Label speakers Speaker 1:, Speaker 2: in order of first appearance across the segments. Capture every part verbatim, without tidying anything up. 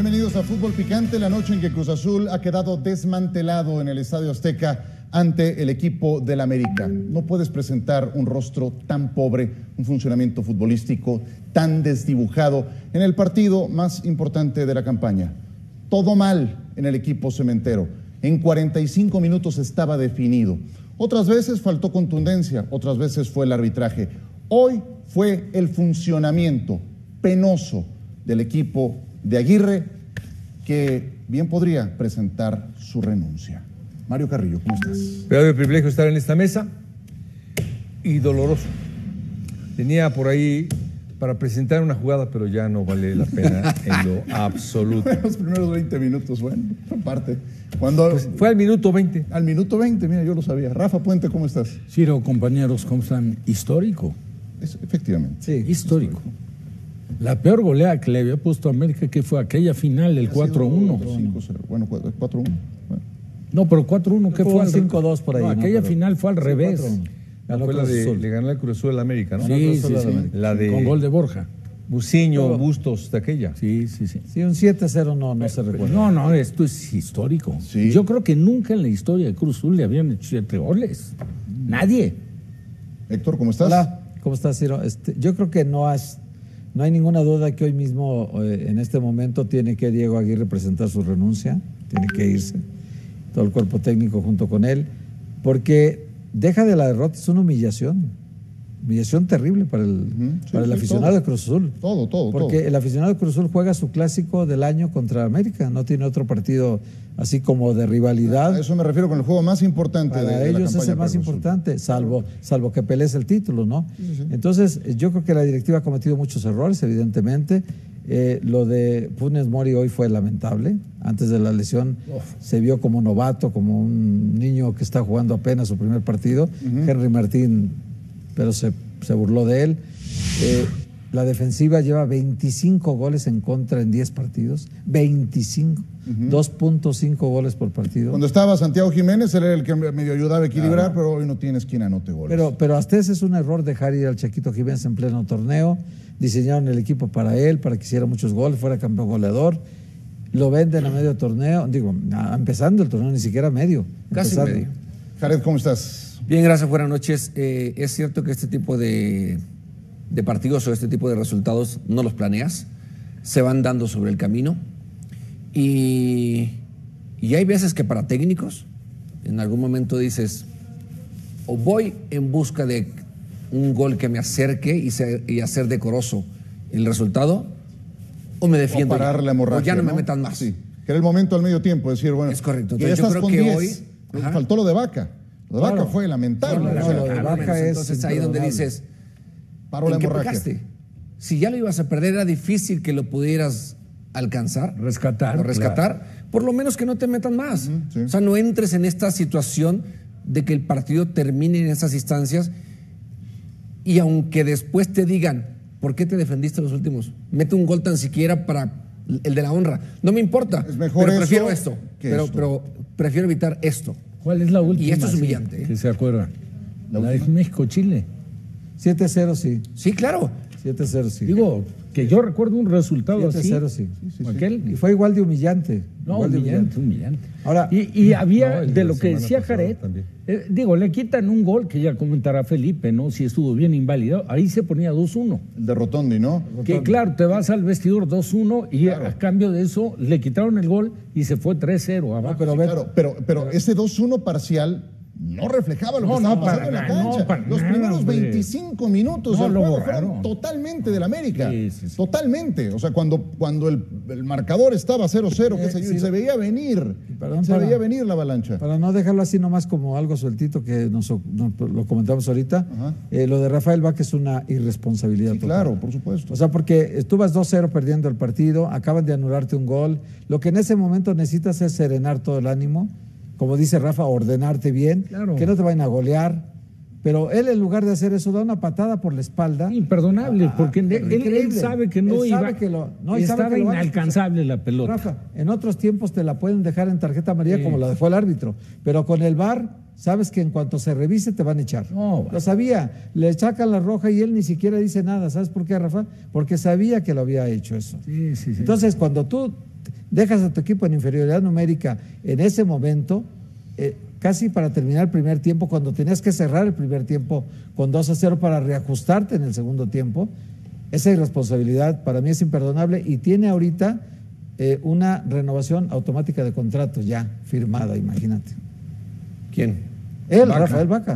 Speaker 1: Bienvenidos a Fútbol Picante, la noche en que Cruz Azul ha quedado desmantelado en el Estadio Azteca ante el equipo del América. No puedes presentar un rostro tan pobre, un funcionamiento futbolístico tan desdibujado en el partido más importante de la campaña. Todo mal en el equipo cementero. En cuarenta y cinco minutos estaba definido. Otras veces faltó contundencia, otras veces fue el arbitraje. Hoy fue el funcionamiento penoso del equipo de Aguirre, que bien podría presentar su renuncia. Mario Carrillo, ¿cómo estás?
Speaker 2: Pero el privilegio de estar en esta mesa y doloroso. Tenía por ahí para presentar una jugada, pero ya no vale la pena en lo absoluto.
Speaker 1: Los primeros veinte minutos, bueno, aparte. Cuando,
Speaker 2: pues fue al minuto veinte.
Speaker 1: Al minuto veinte, mira, yo lo sabía. Rafa Puente, ¿cómo estás?
Speaker 3: Ciro, compañeros, ¿cómo están? Histórico.
Speaker 1: Es, efectivamente.
Speaker 3: Sí, histórico. histórico. La peor goleada que le había puesto a América, que fue aquella final, el cuatro uno.
Speaker 1: cinco cero, bueno, cuatro uno. Bueno.
Speaker 3: No, pero cuatro uno, ¿qué fue?
Speaker 4: cinco dos por ahí.
Speaker 3: No, aquella
Speaker 4: no, pero...
Speaker 3: final fue al
Speaker 4: sí,
Speaker 3: revés.
Speaker 2: No, fue la de, le ganó el Cruz Azul al América, ¿no?
Speaker 3: Sí, sí, sí.
Speaker 2: La de...
Speaker 3: Con gol de Borja.
Speaker 2: Buciño, no. Bustos, de aquella.
Speaker 3: Sí, sí, sí.
Speaker 4: Sí, un siete cero no, no se recuerda.
Speaker 3: No, no, esto es histórico. Sí. Yo creo que nunca en la historia de Cruz Azul le habían hecho siete goles. Nadie.
Speaker 1: Héctor, ¿cómo estás?
Speaker 4: Hola, ¿cómo estás, Ciro? Este, yo creo que no has... No hay ninguna duda que hoy mismo, eh, en este momento, tiene que Diego Aguirre presentar su renuncia, tiene que irse, todo el cuerpo técnico junto con él, porque deja de la derrota, es una humillación, humillación terrible para el, uh-huh. sí, para el sí, aficionado
Speaker 1: todo,
Speaker 4: de Cruz Azul.
Speaker 1: Todo, todo,
Speaker 4: Porque
Speaker 1: todo.
Speaker 4: el aficionado de Cruz Azul juega su clásico del año contra América, no tiene otro partido así como de rivalidad.
Speaker 1: A eso me refiero con el juego más importante
Speaker 4: para
Speaker 1: de, de
Speaker 4: ellos
Speaker 1: la
Speaker 4: es el más importante, salvo, salvo que pelees el título, ¿no? Sí, sí. Entonces, yo creo que la directiva ha cometido muchos errores, evidentemente. Eh, lo de Funes Mori hoy fue lamentable. Antes de la lesión Uf. se vio como novato, como un niño que está jugando apenas su primer partido. Uh-huh. Henry Martín, pero se, se burló de él. Eh, La defensiva lleva veinticinco goles en contra en diez partidos. veinticinco. Uh-huh. dos punto cinco goles por partido.
Speaker 1: Cuando estaba Santiago Jiménez, él era el que medio ayudaba a equilibrar, claro. Pero hoy no tienes quien anote goles.
Speaker 4: Pero, pero hasta ese es un error dejar ir al Chaquito Jiménez en pleno torneo. Diseñaron el equipo para él, para que hiciera muchos goles, fuera campeón goleador. Lo venden a medio torneo, digo, empezando el torneo, ni siquiera medio.
Speaker 5: Casi
Speaker 4: empezando.
Speaker 5: medio.
Speaker 1: Jared, ¿cómo estás?
Speaker 5: Bien, gracias, buenas noches. Eh, es cierto que este tipo de... de partidos o este tipo de resultados no los planeas, se van dando sobre el camino y, y hay veces que para técnicos en algún momento dices o voy en busca de un gol que me acerque y, ser, y hacer decoroso el resultado o me defiendo
Speaker 1: o parar
Speaker 5: ya,
Speaker 1: la hemorragia,
Speaker 5: o ya no,
Speaker 1: ¿no?
Speaker 5: me metan más.
Speaker 1: Sí, que era el momento al medio tiempo, decir, bueno,
Speaker 5: es correcto.
Speaker 1: Entonces,
Speaker 5: yo creo que
Speaker 1: diez,
Speaker 5: hoy
Speaker 1: ajá. faltó lo de Vaca. Lo de Vaca claro. fue lamentable.
Speaker 4: No, no, no, lo de Vaca es
Speaker 5: entonces ahí donde dices
Speaker 1: paró la hemorragia.
Speaker 5: Pecaste? Si ya lo ibas a perder, era difícil que lo pudieras alcanzar.
Speaker 3: Rescatar.
Speaker 5: O rescatar. Claro. Por lo menos que no te metan más. Uh-huh, sí. O sea, no entres en esta situación de que el partido termine en esas instancias y aunque después te digan, ¿por qué te defendiste los últimos? Mete un gol tan siquiera para el de la honra. No me importa.
Speaker 1: Es mejor
Speaker 5: pero
Speaker 1: eso
Speaker 5: prefiero esto. Pero,
Speaker 1: esto.
Speaker 5: pero prefiero evitar esto.
Speaker 3: ¿Cuál es la última?
Speaker 5: Y esto es humillante.
Speaker 3: Sí,
Speaker 5: ¿eh?
Speaker 3: que se acuerdan. La, la de México-Chile.
Speaker 4: siete cero, sí.
Speaker 5: Sí, claro.
Speaker 4: siete cero, sí.
Speaker 3: Digo, que yo recuerdo un resultado así.
Speaker 4: siete cero, sí.
Speaker 1: Sí, sí,
Speaker 3: aquel,
Speaker 4: sí. Y fue igual de humillante.
Speaker 3: No,
Speaker 4: igual
Speaker 3: humillante,
Speaker 4: de humillante.
Speaker 3: humillante.
Speaker 4: Ahora,
Speaker 3: y, y había,
Speaker 2: no,
Speaker 3: de lo que decía Jared, eh, digo, le quitan un gol, que ya comentará Felipe, ¿no? Si estuvo bien invalidado. Ahí se ponía dos uno.
Speaker 1: El de Rotondi, ¿no?
Speaker 3: Que
Speaker 1: Rotondi.
Speaker 3: Claro, te vas al vestidor dos uno y
Speaker 1: claro.
Speaker 3: a cambio de eso le quitaron el gol y se fue tres cero abajo.
Speaker 4: No, pero,
Speaker 1: sí, claro, pero, pero ese dos uno parcial no reflejaba lo
Speaker 3: No,
Speaker 1: que estaba
Speaker 3: no,
Speaker 1: pasando
Speaker 3: para
Speaker 1: en la
Speaker 3: nada,
Speaker 1: cancha.
Speaker 3: no, para
Speaker 1: Los
Speaker 3: nada,
Speaker 1: primeros
Speaker 3: hombre.
Speaker 1: veinticinco minutos
Speaker 3: No,
Speaker 1: del
Speaker 3: lo
Speaker 1: juego
Speaker 3: borraron.
Speaker 1: fueron totalmente del América.
Speaker 3: Sí, sí, sí.
Speaker 1: Totalmente. O sea, cuando, cuando el, el marcador estaba cero cero,
Speaker 4: Eh,
Speaker 1: qué sé yo,
Speaker 4: sí,
Speaker 1: y se veía venir.
Speaker 4: perdón,
Speaker 1: se
Speaker 4: para-
Speaker 1: veía venir la avalancha.
Speaker 4: Para no dejarlo así nomás como algo sueltito que nos, nos- lo comentamos ahorita, eh, lo de Rafael Vaca es una irresponsabilidad
Speaker 1: Sí,
Speaker 4: total.
Speaker 1: claro, por supuesto.
Speaker 4: O sea, porque estuvas dos cero perdiendo el partido, acaban de anularte un gol. Lo que en ese momento necesitas es serenar todo el ánimo, como dice Rafa, ordenarte bien,
Speaker 3: Claro.
Speaker 4: que no te vayan a golear. Pero él, en lugar de hacer eso, da una patada por la espalda.
Speaker 3: Imperdonable,
Speaker 4: Ah,
Speaker 3: porque él, él
Speaker 4: increíble.
Speaker 3: sabe que no
Speaker 4: Él
Speaker 3: iba,
Speaker 4: sabe que lo- no, y sabe
Speaker 3: estaba
Speaker 4: que lo van a-
Speaker 3: inalcanzable la pelota.
Speaker 4: Rafa, en otros tiempos te la pueden dejar en tarjeta amarilla
Speaker 3: Sí.
Speaker 4: como la dejó el árbitro, pero con el V A R sabes que en cuanto se revise te van a echar.
Speaker 3: No,
Speaker 4: lo sabía, le sacan la roja y él ni siquiera dice nada. ¿Sabes por qué, Rafa? Porque sabía que lo había hecho eso.
Speaker 3: Sí, sí, sí.
Speaker 4: Entonces, cuando tú dejas a tu equipo en inferioridad numérica en ese momento, eh, casi para terminar el primer tiempo, cuando tenías que cerrar el primer tiempo con dos a cero para reajustarte en el segundo tiempo. Esa irresponsabilidad para mí es imperdonable y tiene ahorita eh, una renovación automática de contrato ya firmada, imagínate.
Speaker 5: ¿Quién?
Speaker 4: Él,
Speaker 5: Vaca.
Speaker 4: Rafael Vaca.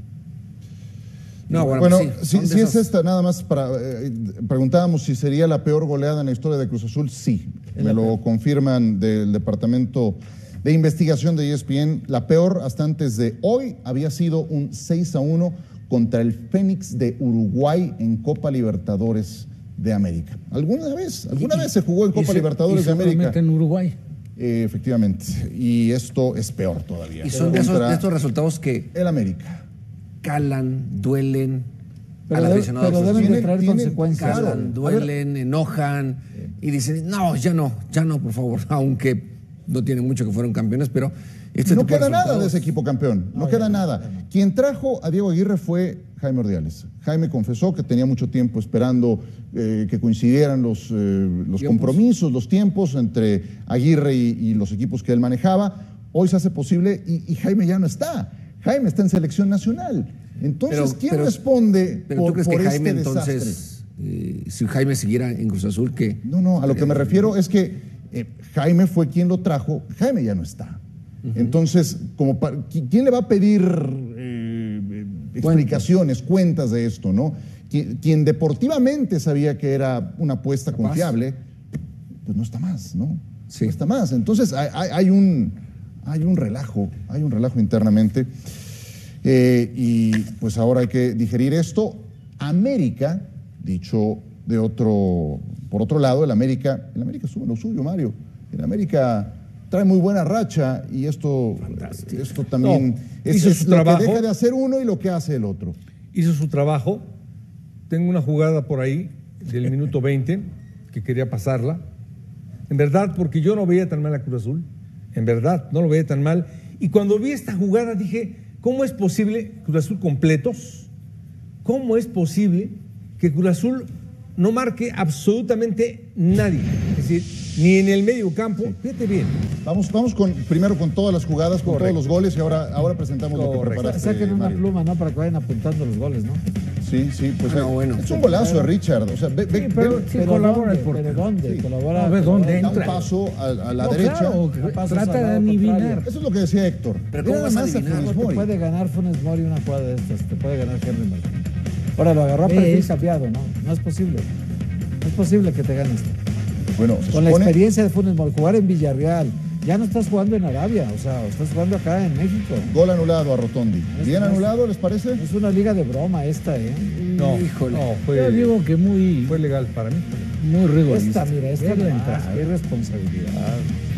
Speaker 5: No, bueno,
Speaker 1: Bueno,
Speaker 5: sí,
Speaker 1: si,
Speaker 5: son de
Speaker 1: si es
Speaker 5: esas-
Speaker 1: esta, nada más para. eh, preguntábamos si sería la peor goleada en la historia de Cruz Azul. Sí, me lo confirman del Departamento de Investigación de E S P N. La peor hasta antes de hoy había sido un seis a uno contra el Fénix de Uruguay en Copa Libertadores de América. ¿Alguna vez? ¿Alguna vez se jugó en Copa
Speaker 3: Y se-
Speaker 1: Libertadores
Speaker 3: y
Speaker 1: de América?
Speaker 3: seguramente en Uruguay.
Speaker 1: Eh, efectivamente. Y esto es peor todavía.
Speaker 5: Y son de, esos,
Speaker 1: Contra
Speaker 5: de estos resultados que
Speaker 1: el América.
Speaker 5: calan, duelen
Speaker 4: Pero,
Speaker 5: al
Speaker 4: de-
Speaker 5: aficionado.
Speaker 4: pero
Speaker 5: Cruz
Speaker 4: deben
Speaker 5: Azul.
Speaker 4: de traer
Speaker 1: tienen-
Speaker 4: consecuencias.
Speaker 1: claro.
Speaker 5: Calan, duelen, enojan y dicen, no, ya no, ya no, por favor, aunque no tiene mucho que fueron campeones, pero este
Speaker 1: No
Speaker 5: tipo de
Speaker 1: queda nada
Speaker 5: resultados-
Speaker 1: de ese equipo campeón, no, queda nada. Quien trajo a Diego Aguirre fue Jaime Ordiales. Jaime confesó que tenía mucho tiempo esperando eh, que coincidieran los, eh, los compromisos, los tiempos entre Aguirre y, y los equipos que él manejaba. Hoy se hace posible y, y Jaime ya no está. Jaime está en selección nacional. Entonces,
Speaker 5: Pero-
Speaker 1: ¿quién
Speaker 5: pero-
Speaker 1: responde
Speaker 5: Pero
Speaker 1: por,
Speaker 5: tú crees
Speaker 1: por
Speaker 5: que Jaime
Speaker 1: este desastre?
Speaker 5: entonces, eh, si Jaime siguiera en Cruz Azul, que
Speaker 1: No, no, a lo que me refiero es que eh, Jaime fue quien lo trajo, Jaime ya no está. Entonces, como pa- ¿qui- ¿quién le va a pedir eh, eh, explicaciones, cuentas de esto, no? Qui- Quien deportivamente sabía que era una apuesta confiable, pues no está más, ¿no?
Speaker 5: Sí.
Speaker 1: No está más. Entonces, hay, hay- hay un, hay un relajo, hay un relajo internamente. Eh, y pues ahora hay que digerir esto. América, dicho de otro, por otro lado, el América, el América sube lo suyo, Mario. El América trae muy buena racha y esto, esto también
Speaker 2: No,
Speaker 1: es,
Speaker 2: hizo
Speaker 1: es
Speaker 2: su
Speaker 1: lo
Speaker 2: trabajo.
Speaker 1: que deja de hacer uno y lo que hace el otro.
Speaker 2: Hizo su trabajo. Tengo una jugada por ahí del minuto veinte que quería pasarla. En verdad, porque yo no veía tan mal a Cruz Azul. En verdad, no lo veía tan mal. Y cuando vi esta jugada dije, ¿cómo es posible Cruz Azul completos? ¿Cómo es posible que Cruz Azul no marque absolutamente nadie? Es decir, ni en el medio campo. Fíjate bien.
Speaker 1: Vamos, vamos con, primero con todas las jugadas, con
Speaker 2: Correcto.
Speaker 1: todos los goles y ahora, ahora presentamos lo que
Speaker 2: Correcto.
Speaker 1: preparaste,
Speaker 4: Saquen una
Speaker 1: Mario.
Speaker 4: pluma, ¿no? Para que vayan apuntando los goles, ¿no?
Speaker 1: Sí, sí, pues
Speaker 5: Bueno,
Speaker 1: eh,
Speaker 5: bueno.
Speaker 1: es un golazo de Richard. O sea, ve, ve-
Speaker 3: Sí, pero
Speaker 1: ve-
Speaker 3: sí colabora el
Speaker 4: ¿dónde?
Speaker 3: portero.
Speaker 4: ¿Pero dónde?
Speaker 1: Sí.
Speaker 4: Colabora,
Speaker 3: A ver, ¿dónde
Speaker 4: colabora.
Speaker 1: da un
Speaker 3: entra?
Speaker 1: paso a, a la
Speaker 3: No,
Speaker 1: derecha.
Speaker 3: claro,
Speaker 4: pasos
Speaker 3: trata
Speaker 4: al
Speaker 3: de
Speaker 4: lado
Speaker 3: adivinar.
Speaker 4: contrario.
Speaker 1: Eso es lo que decía Héctor.
Speaker 5: Pero
Speaker 1: Mira
Speaker 5: ¿cómo vas a
Speaker 1: nada más
Speaker 5: adivinar?
Speaker 1: Funes
Speaker 4: ¿Cómo te
Speaker 1: Mori.
Speaker 4: puede ganar Funes Mori una jugada de estas? Te puede ganar Henry Martín. Ahora lo agarró a
Speaker 3: ¿Ves?
Speaker 4: perfil cambiado, ¿no? No es posible. No es posible que te gane esto.
Speaker 1: Bueno, se
Speaker 4: Con la
Speaker 1: supone-
Speaker 4: experiencia de Funes Mori, jugar en Villarreal. Ya no estás jugando en Arabia, o sea, estás jugando acá en México.
Speaker 1: Gol anulado a Rotondi. ¿Bien anulado, les parece?
Speaker 4: Es una liga de broma esta, ¿eh?
Speaker 2: No,
Speaker 5: Híjole.
Speaker 2: no,
Speaker 3: Yo
Speaker 2: fue,
Speaker 3: digo que muy,
Speaker 2: fue legal para mí.
Speaker 3: muy rigorista.
Speaker 4: Esta, mira, esta
Speaker 3: Ve la
Speaker 4: nomás,
Speaker 3: entrada.
Speaker 4: qué irresponsabilidad.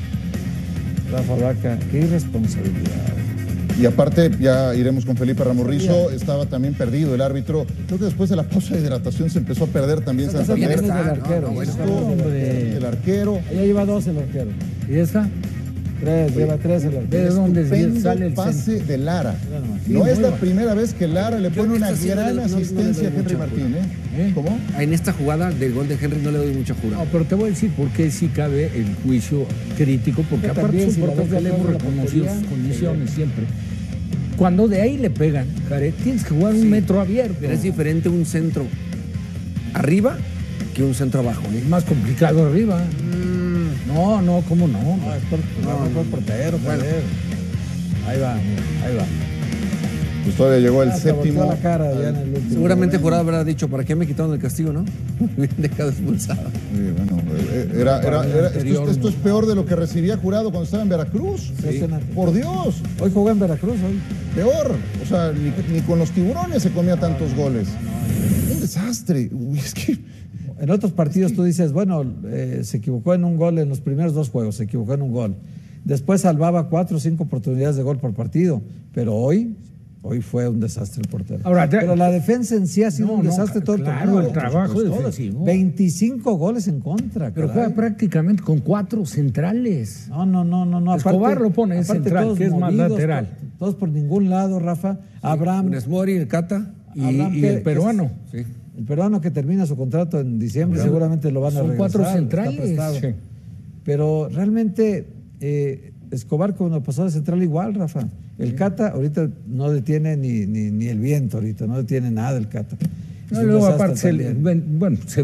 Speaker 4: Rafa Vaca, qué irresponsabilidad.
Speaker 1: Y aparte, ya iremos con Felipe Ramorrizo. Estaba también perdido el árbitro. Creo que después de la pausa de hidratación se empezó a perder también
Speaker 4: Esa
Speaker 1: Santander.
Speaker 4: también es
Speaker 5: está,
Speaker 4: del
Speaker 5: no,
Speaker 4: arquero.
Speaker 5: no, bueno.
Speaker 4: esa también es del
Speaker 3: Hombre.
Speaker 1: El arquero.
Speaker 4: Allá lleva dos el arquero.
Speaker 3: ¿Y esta?
Speaker 4: Tres, lleva tres el
Speaker 3: ¿De
Speaker 4: arquero.
Speaker 3: dónde
Speaker 1: Estupendo
Speaker 3: sale el
Speaker 1: pase
Speaker 3: centro?
Speaker 1: de Lara.
Speaker 4: Mira nomás.
Speaker 1: No
Speaker 3: Sí,
Speaker 1: es
Speaker 3: muy
Speaker 1: la
Speaker 3: bueno.
Speaker 1: primera vez que Lara le pone
Speaker 5: en
Speaker 1: una
Speaker 5: esta sí no le
Speaker 1: gran
Speaker 5: doy- no- no le
Speaker 1: asistencia
Speaker 5: doy
Speaker 1: a Henry
Speaker 5: mucha
Speaker 1: Martín.
Speaker 5: jura.
Speaker 1: ¿eh?
Speaker 3: ¿Eh?
Speaker 1: ¿Cómo?
Speaker 5: En esta jugada del gol de Henry no le doy mucha jura.
Speaker 3: No, pero te voy a decir por qué sí cabe el juicio crítico, porque
Speaker 4: Yo
Speaker 3: aparte
Speaker 4: también,
Speaker 3: es
Speaker 4: si
Speaker 3: un
Speaker 4: la
Speaker 3: portero
Speaker 4: ves
Speaker 3: que le
Speaker 4: de
Speaker 3: hemos
Speaker 4: atrás de la
Speaker 3: reconocido sus
Speaker 4: portería,
Speaker 3: condiciones siempre. Cuando de ahí le pegan, Jared, tienes que jugar un
Speaker 5: Sí.
Speaker 3: metro abierto.
Speaker 5: Pero es diferente un centro arriba que un centro abajo. ¿eh?
Speaker 3: Es más complicado arriba. No, no, ¿cómo no?
Speaker 4: No, es por, no, no, por portero,
Speaker 5: Bueno.
Speaker 4: joder. Ahí va, mira, ahí va.
Speaker 1: Pues todavía llegó el
Speaker 4: Ah, se volteó
Speaker 1: séptimo.
Speaker 4: la cara ya en el último.
Speaker 5: Seguramente el jurado habrá dicho, ¿para qué me quitaron el castigo, no? Me hubieran dejado expulsado.
Speaker 1: Sí, bueno, eh, era, era- era- esto, es- esto es peor de lo que recibía Jurado cuando estaba en Veracruz.
Speaker 4: Impresionante.
Speaker 1: Por Dios,
Speaker 4: Hoy jugó en Veracruz, hoy.
Speaker 1: peor. O sea, ni, ni con los tiburones se comía tantos goles. Un desastre. Uy, es que
Speaker 4: En otros partidos tú dices, bueno, eh, se equivocó en un gol en los primeros dos juegos, se equivocó en un gol. Después salvaba cuatro o cinco oportunidades de gol por partido, pero hoy, hoy fue un desastre el portero.
Speaker 3: Ahora, te-
Speaker 4: pero la defensa en sí ha sido
Speaker 3: No,
Speaker 4: un
Speaker 3: no,
Speaker 4: desastre todo el
Speaker 3: claro,
Speaker 4: torneo.
Speaker 3: el trabajo
Speaker 4: Pues,
Speaker 3: defensivo.
Speaker 4: veinticinco goles en contra.
Speaker 3: Pero
Speaker 4: caray.
Speaker 3: juega prácticamente con cuatro centrales.
Speaker 4: No, no, no, no, no.
Speaker 3: Escobar lo pone en
Speaker 4: aparte
Speaker 3: central,
Speaker 4: todos
Speaker 3: que es más
Speaker 4: movidos,
Speaker 3: lateral.
Speaker 4: to- Todos por ningún lado, Rafa. Abraham,
Speaker 5: Funes Mori, el Cata.
Speaker 3: Y,
Speaker 4: Abraham
Speaker 3: y
Speaker 4: Pérez,
Speaker 3: el peruano.
Speaker 5: Sí.
Speaker 4: el peruano que termina su contrato en diciembre, seguramente lo van a
Speaker 3: Son
Speaker 4: regresar.
Speaker 3: cuatro
Speaker 4: está
Speaker 3: centrales.
Speaker 4: prestado.
Speaker 2: Sí.
Speaker 4: Pero realmente eh, Escobar cuando pasó de central igual, Rafa. El Cata ahorita no detiene ni, ni, ni el viento ahorita, no detiene nada el Cata.
Speaker 3: No, luego aparte, se le, bueno, se,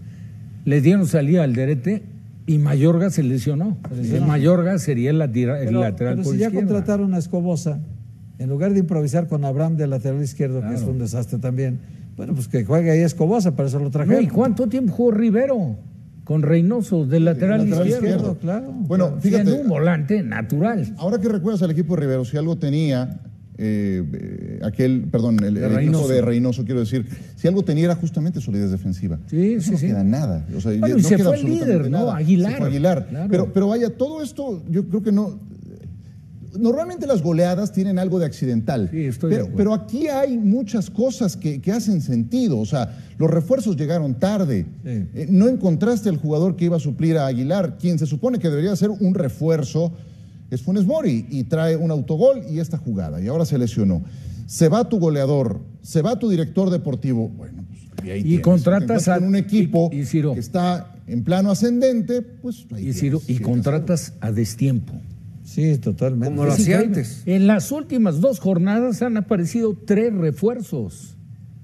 Speaker 3: le dieron salida al Derete y Mayorga se lesionó. Se lesionó. El Mayorga sería el, latira, el
Speaker 4: pero,
Speaker 3: lateral
Speaker 4: pero
Speaker 3: por
Speaker 4: si
Speaker 3: izquierda.
Speaker 4: ya contrataron a Escobosa, en lugar de improvisar con Abraham de lateral izquierdo, claro, que es un desastre también, bueno, pues que juegue ahí Escobosa, para eso lo trajeron.
Speaker 3: No, ¿y cuánto tiempo jugó Rivero? Con Reynoso, del lateral,
Speaker 1: sí, lateral
Speaker 3: izquierdo.
Speaker 1: izquierdo.
Speaker 4: Claro.
Speaker 1: Bueno, fíjate.
Speaker 3: Siendo un volante natural.
Speaker 1: Ahora que recuerdas al equipo de Rivero, si algo tenía, eh, eh, aquel, perdón, el,
Speaker 3: de
Speaker 1: el
Speaker 3: Reynoso.
Speaker 1: equipo de Reynoso, quiero decir, si algo tenía era justamente solidez defensiva.
Speaker 3: Sí,
Speaker 1: Eso
Speaker 3: sí,
Speaker 1: no
Speaker 3: sí.
Speaker 1: queda nada. O sea,
Speaker 3: bueno,
Speaker 1: no
Speaker 3: y se
Speaker 1: queda
Speaker 3: fue el líder, ¿no?
Speaker 1: nada.
Speaker 3: Aguilar.
Speaker 1: Se fue Aguilar.
Speaker 3: Claro.
Speaker 1: Pero, pero vaya, todo esto, yo creo que no. Normalmente las goleadas tienen algo de accidental,
Speaker 3: Sí, estoy
Speaker 1: pero,
Speaker 3: de acuerdo.
Speaker 1: pero aquí hay muchas cosas que, que hacen sentido. O sea, los refuerzos llegaron tarde.
Speaker 4: Sí.
Speaker 1: Eh, no encontraste al jugador que iba a suplir a Aguilar. Quien se supone que debería ser un refuerzo es Funes Mori y trae un autogol y esta jugada. Y ahora se lesionó. Se va tu goleador, se va tu director deportivo. Bueno, pues y ahí
Speaker 3: Y
Speaker 1: tienes.
Speaker 3: contratas
Speaker 1: Te encuentras
Speaker 3: a-
Speaker 1: con un equipo
Speaker 3: y- y Ciro.
Speaker 1: que está en plano ascendente, pues ahí
Speaker 3: Y, Ciro,
Speaker 1: tienes,
Speaker 3: y
Speaker 1: sí,
Speaker 3: contratas a destiempo.
Speaker 4: Sí, totalmente.
Speaker 5: Como lo
Speaker 3: Es
Speaker 5: hacía
Speaker 3: increíble.
Speaker 5: antes.
Speaker 3: En las últimas dos jornadas han aparecido tres refuerzos.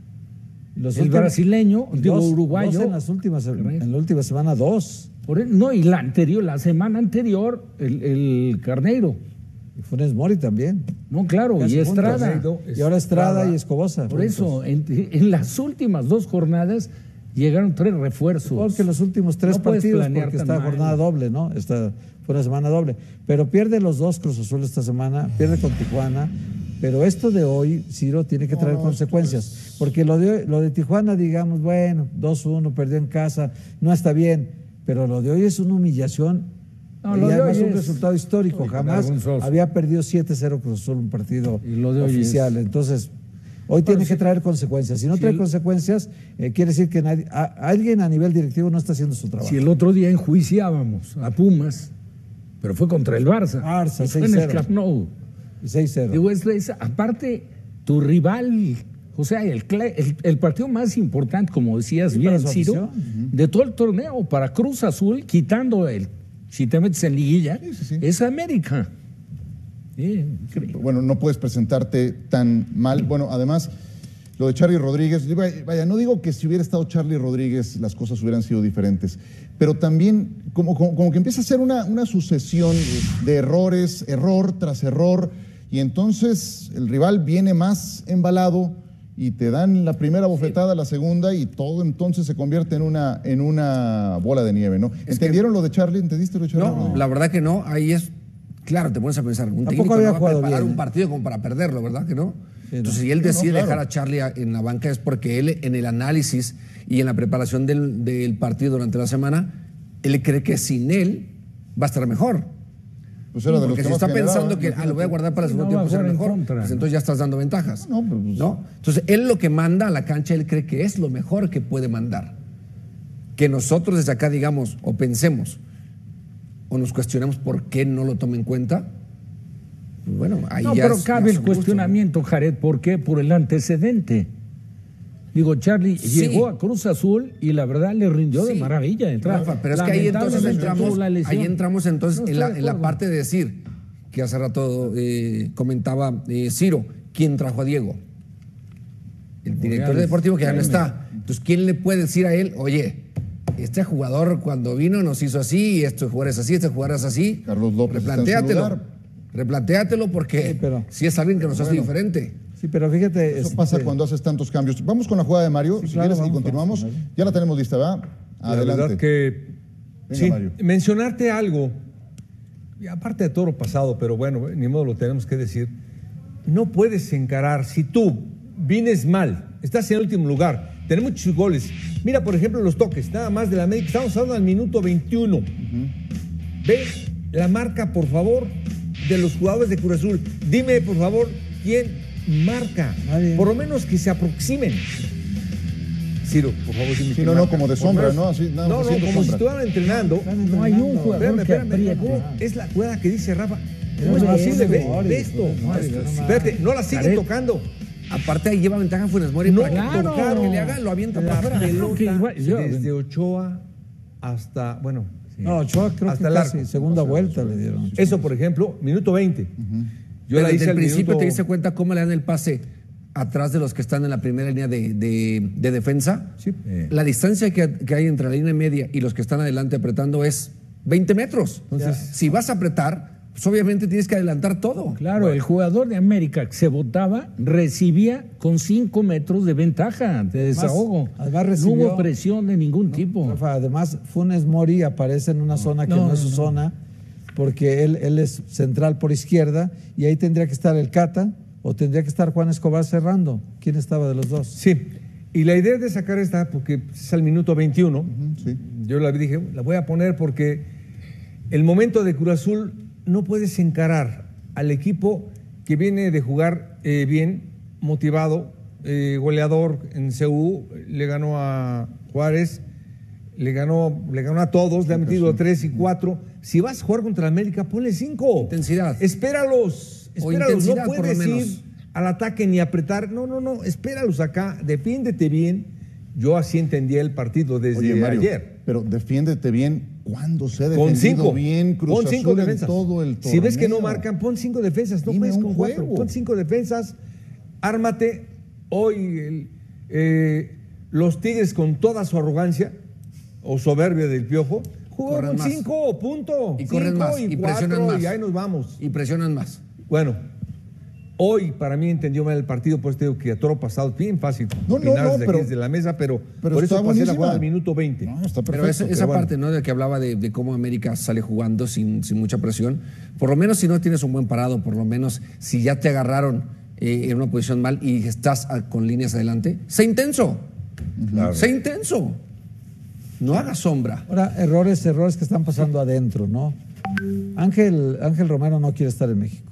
Speaker 4: Los
Speaker 3: el
Speaker 4: últimos-
Speaker 3: brasileño, digo
Speaker 4: dos-
Speaker 3: uruguayo.
Speaker 4: dos en las últimas, en la última semana, dos.
Speaker 3: Por el- no, y la anterior, la semana anterior, el, el Carneiro.
Speaker 4: Y Funes Mori también.
Speaker 3: No, claro,
Speaker 4: Casi
Speaker 3: y Estrada.
Speaker 4: juntos. Y ahora Estrada y Escobosa.
Speaker 3: Por eso, en, en las últimas dos jornadas llegaron tres refuerzos.
Speaker 4: Porque los últimos tres
Speaker 3: No puedes
Speaker 4: partidos,
Speaker 3: planear
Speaker 4: porque
Speaker 3: tan
Speaker 4: está
Speaker 3: mal.
Speaker 4: jornada doble, ¿no? Esta fue una semana doble. Pero pierde los dos Cruz Azul esta semana, pierde con Tijuana. Pero esto de hoy, Ciro, tiene que traer
Speaker 1: no,
Speaker 4: consecuencias. Porque lo de, hoy- lo de Tijuana, digamos, bueno, dos uno, perdió en casa, no está bien. Pero lo de hoy es una humillación.
Speaker 3: No,
Speaker 4: y
Speaker 3: lo de
Speaker 4: además
Speaker 3: hoy
Speaker 4: un
Speaker 3: es-
Speaker 4: resultado histórico.
Speaker 3: Uy,
Speaker 4: Jamás
Speaker 3: vergonzoso.
Speaker 4: había perdido siete cero Cruz Azul un partido
Speaker 3: Y lo de hoy
Speaker 4: oficial.
Speaker 3: es-
Speaker 4: Entonces, hoy tiene
Speaker 3: Bueno,
Speaker 4: que
Speaker 3: sí.
Speaker 4: traer consecuencias. Si no
Speaker 3: Si
Speaker 4: trae
Speaker 3: el-
Speaker 4: consecuencias, eh, quiere decir que nadie- a- alguien a nivel directivo no está haciendo su trabajo.
Speaker 3: Si el otro día enjuiciábamos a Pumas, pero fue contra el Barça.
Speaker 4: Barça,
Speaker 3: Y fue en el
Speaker 4: seis cero.
Speaker 3: Camp Nou.
Speaker 4: Y seis cero.
Speaker 3: Digo, es, es- aparte, tu rival, o sea, el, cla- el, el partido más importante, como decías
Speaker 4: Sí,
Speaker 3: bien,
Speaker 4: para su
Speaker 3: Ciro,
Speaker 4: afición.
Speaker 3: de todo el torneo, para Cruz Azul, quitando el, si te metes en liguilla,
Speaker 1: Sí, sí, sí.
Speaker 3: es América. Sí, increíble.
Speaker 1: Bueno, no puedes presentarte tan mal. Bueno, además, lo de Charly Rodríguez, vaya, no digo que si hubiera estado Charly Rodríguez las cosas hubieran sido diferentes, pero también como, como, como que empieza a ser una, una sucesión de errores, error tras error, y entonces el rival viene más embalado y te dan la primera bofetada, la segunda, y todo entonces se convierte en una, en una bola de nieve, ¿no?
Speaker 5: Es
Speaker 1: ¿Entendieron lo de Charly? ¿Entendiste lo de Charly?
Speaker 5: No, la verdad que no. Ahí es, claro, te pones a pensar, un
Speaker 4: Tampoco
Speaker 5: técnico
Speaker 4: había
Speaker 5: no va a
Speaker 4: jugado
Speaker 5: preparar
Speaker 4: bien,
Speaker 5: un
Speaker 4: ¿eh?
Speaker 5: partido como para perderlo, ¿verdad que no?
Speaker 4: Sí, no.
Speaker 5: Entonces, si él
Speaker 1: No, no,
Speaker 5: decide
Speaker 1: claro.
Speaker 5: dejar a Charlie a- en la banca es porque él, en el análisis y en la preparación del, del partido durante la semana, él cree que sin él va a estar mejor.
Speaker 1: Pues era de los
Speaker 5: Porque
Speaker 1: que
Speaker 5: si
Speaker 1: más
Speaker 5: está
Speaker 1: generaba,
Speaker 5: pensando que
Speaker 1: imagínate.
Speaker 5: ah, lo voy a guardar para el
Speaker 3: Sí,
Speaker 5: segundo
Speaker 3: no va
Speaker 5: tiempo,
Speaker 3: a
Speaker 5: será
Speaker 3: jugar en
Speaker 5: mejor,
Speaker 3: contra.
Speaker 5: pues entonces ya estás dando ventajas.
Speaker 1: No, pero pues-
Speaker 5: ¿no? Entonces, él lo que manda a la cancha, él cree que es lo mejor que puede mandar. Que nosotros desde acá digamos, o pensemos, o nos cuestionemos por qué no lo toma en cuenta, pues bueno, ahí
Speaker 3: No,
Speaker 5: ya
Speaker 3: pero
Speaker 5: es-
Speaker 3: cabe
Speaker 5: ya
Speaker 3: el
Speaker 5: son gustos,
Speaker 3: cuestionamiento, Jared, ¿por qué? Por el antecedente. Digo, Charlie
Speaker 5: Sí.
Speaker 3: llegó a Cruz Azul y la verdad le rindió de
Speaker 5: Sí.
Speaker 3: maravilla de entrada.
Speaker 5: Rafa, pero es que ahí entonces
Speaker 3: Lamentablemente
Speaker 5: entramos,
Speaker 3: tuvo la lesión.
Speaker 5: ahí entramos entonces
Speaker 3: No,
Speaker 5: en,
Speaker 3: estoy
Speaker 5: la,
Speaker 3: de
Speaker 5: en la
Speaker 3: acuerdo.
Speaker 5: parte de decir, que hace rato eh, comentaba eh, Ciro, ¿quién trajo a Diego? El director
Speaker 3: Morales.
Speaker 5: deportivo que ya no
Speaker 3: Jaime.
Speaker 5: está. Entonces, ¿quién le puede decir a él, oye, este jugador cuando vino nos hizo así, y este jugador es así, este jugador es así?
Speaker 1: Carlos López está en su
Speaker 5: replantéatelo.
Speaker 1: lugar.
Speaker 5: Replantéatelo porque
Speaker 4: Sí, pero-
Speaker 5: si es alguien que nos hace
Speaker 1: Bueno.
Speaker 5: diferente.
Speaker 4: Sí, pero fíjate.
Speaker 1: Eso
Speaker 4: este,
Speaker 1: pasa cuando haces tantos cambios. Vamos con la jugada de Mario,
Speaker 4: Sí,
Speaker 1: si
Speaker 4: claro,
Speaker 1: quieres, y
Speaker 4: vamos,
Speaker 1: continuamos.
Speaker 4: vamos con Mario.
Speaker 1: Ya la tenemos lista, ¿verdad?
Speaker 2: La
Speaker 1: Adelante.
Speaker 2: verdad que
Speaker 1: Venga,
Speaker 2: sí,
Speaker 1: Mario.
Speaker 2: mencionarte algo, y aparte de todo lo pasado, pero bueno, ni modo lo tenemos que decir, no puedes encarar, si tú vienes mal, estás en el último lugar, tenemos muchos goles, mira por ejemplo los toques, nada más de la América, estamos hablando al minuto veintiuno, ve la marca por favor de los jugadores de Cruz Azul, dime por favor quién marca,
Speaker 4: Nadie.
Speaker 2: por lo menos que se aproximen. Ciro, por favor, dime
Speaker 1: Sí,
Speaker 2: quién
Speaker 1: no, no,
Speaker 2: marca.
Speaker 1: como de
Speaker 2: Por
Speaker 1: sombra,
Speaker 2: menos-
Speaker 1: ¿no? Así, nada
Speaker 2: no,
Speaker 1: más
Speaker 2: no,
Speaker 1: haciendo
Speaker 2: como si
Speaker 1: sombra.
Speaker 2: estuvieran entrenando.
Speaker 4: están
Speaker 3: No hay un
Speaker 4: entrenando.
Speaker 3: jugador
Speaker 2: Espérame,
Speaker 3: que
Speaker 2: espérame,
Speaker 3: apriete.
Speaker 2: ¿cómo? Es la jugada que dice Rafa.
Speaker 4: No,
Speaker 2: ¿Cómo es
Speaker 4: no,
Speaker 2: posible?
Speaker 4: no,
Speaker 2: Ve,
Speaker 4: no,
Speaker 2: ve esto.
Speaker 4: no,
Speaker 2: Esto,
Speaker 4: no, no,
Speaker 2: Espérate, no la siguen
Speaker 3: Jared.
Speaker 2: tocando.
Speaker 5: Aparte ahí lleva ventaja Funes Mori
Speaker 2: No,
Speaker 5: para que
Speaker 3: claro.
Speaker 5: tocar, que le haga, lo avienta para
Speaker 2: La
Speaker 5: afuera.
Speaker 3: que
Speaker 2: pelota
Speaker 3: igual- yo-
Speaker 2: desde Ochoa hasta, bueno, Sí.
Speaker 4: No, Ochoa creo
Speaker 2: Hasta
Speaker 4: que
Speaker 2: el
Speaker 4: casi
Speaker 2: arco.
Speaker 4: segunda
Speaker 2: O sea,
Speaker 4: vuelta le dieron.
Speaker 2: Eso, por ejemplo, minuto veinte.
Speaker 5: Uh-huh.
Speaker 2: Yo
Speaker 5: Pero
Speaker 2: la hice
Speaker 5: desde el
Speaker 2: al
Speaker 5: principio
Speaker 2: minuto...
Speaker 5: te diste cuenta cómo le dan el pase atrás de los que están en la primera línea de, de, de defensa.
Speaker 2: Sí. Eh.
Speaker 5: La distancia que, que hay entre la línea media y los que están adelante apretando es veinte metros. Entonces,
Speaker 2: Ya.
Speaker 5: si vas a apretar, pues obviamente tienes que adelantar todo.
Speaker 3: Claro, el jugador de América que se votaba recibía con cinco metros de ventaja, de desahogo.
Speaker 4: además recibió-
Speaker 3: no hubo presión de ningún tipo.
Speaker 4: Rafa, además, Funes Mori aparece en una zona que no,
Speaker 3: No,
Speaker 4: es su
Speaker 3: no.
Speaker 4: zona, porque él, él es central por izquierda, y ahí tendría que estar el Cata, o tendría que estar Juan Escobar cerrando. ¿Quién estaba de los dos?
Speaker 2: Sí, y la idea de sacar esta, porque es al minuto veintiuno,
Speaker 1: Ujú, sí.
Speaker 2: yo la dije, la voy a poner porque el momento de Cruz Azul no puedes encarar al equipo que viene de jugar eh, bien, motivado, eh, goleador en C U, le ganó a Juárez, le ganó, le ganó a todos, le ha metido tres y cuatro. Si vas a jugar contra América, ponle cinco.
Speaker 5: Intensidad.
Speaker 2: Espéralos,
Speaker 5: O
Speaker 2: espéralos.
Speaker 5: intensidad,
Speaker 2: No
Speaker 5: por lo
Speaker 2: puedes
Speaker 5: menos.
Speaker 2: ir al ataque ni apretar. No, no, no, espéralos acá, defiéndete bien. Yo así entendía el partido desde
Speaker 1: Oye, Mario,
Speaker 2: ayer.
Speaker 1: pero defiéndete bien cuando se ha
Speaker 2: Con
Speaker 1: defendido
Speaker 2: cinco.
Speaker 1: bien Cruz
Speaker 2: Pon cinco
Speaker 1: Azul en
Speaker 2: defensas.
Speaker 1: todo el torneo.
Speaker 2: Si ves que no marcan, pon cinco defensas. No
Speaker 1: Dime
Speaker 2: puedes
Speaker 1: un
Speaker 2: con cuatro.
Speaker 1: juego.
Speaker 2: Pon cinco defensas. Ármate. Hoy el, eh, los Tigres, con toda su arrogancia o soberbia del Piojo, jugó
Speaker 5: Corren
Speaker 2: con
Speaker 5: más.
Speaker 2: cinco, punto.
Speaker 5: Y corren
Speaker 2: Cinco
Speaker 5: más,
Speaker 2: y,
Speaker 5: y
Speaker 2: cuatro,
Speaker 5: presionan más.
Speaker 2: y ahí nos vamos.
Speaker 5: Y presionan más.
Speaker 2: Bueno, hoy para mí entendió mal el partido, pues te digo que a toro pasado es bien fácil
Speaker 1: No, no,
Speaker 2: opinar
Speaker 1: no,
Speaker 2: desde
Speaker 1: pero-
Speaker 2: aquí, desde la mesa, pero,
Speaker 1: pero
Speaker 2: por eso
Speaker 1: está
Speaker 2: pasé la
Speaker 1: buenísima.
Speaker 2: jugada al minuto veinte.
Speaker 1: No, está
Speaker 5: Pero
Speaker 1: perfecto.
Speaker 5: esa, esa
Speaker 2: bueno.
Speaker 5: parte, ¿no? De que hablaba de, de cómo América sale jugando sin, sin mucha presión. Por lo menos si no tienes un buen parado, por lo menos si ya te agarraron eh, en una posición mal y estás a- con líneas adelante, sé intenso.
Speaker 2: Claro.
Speaker 5: Sé intenso. No hagas sombra.
Speaker 4: Ahora, errores, errores que están pasando adentro, ¿no? Ángel, Ángel Romero no quiere estar en México.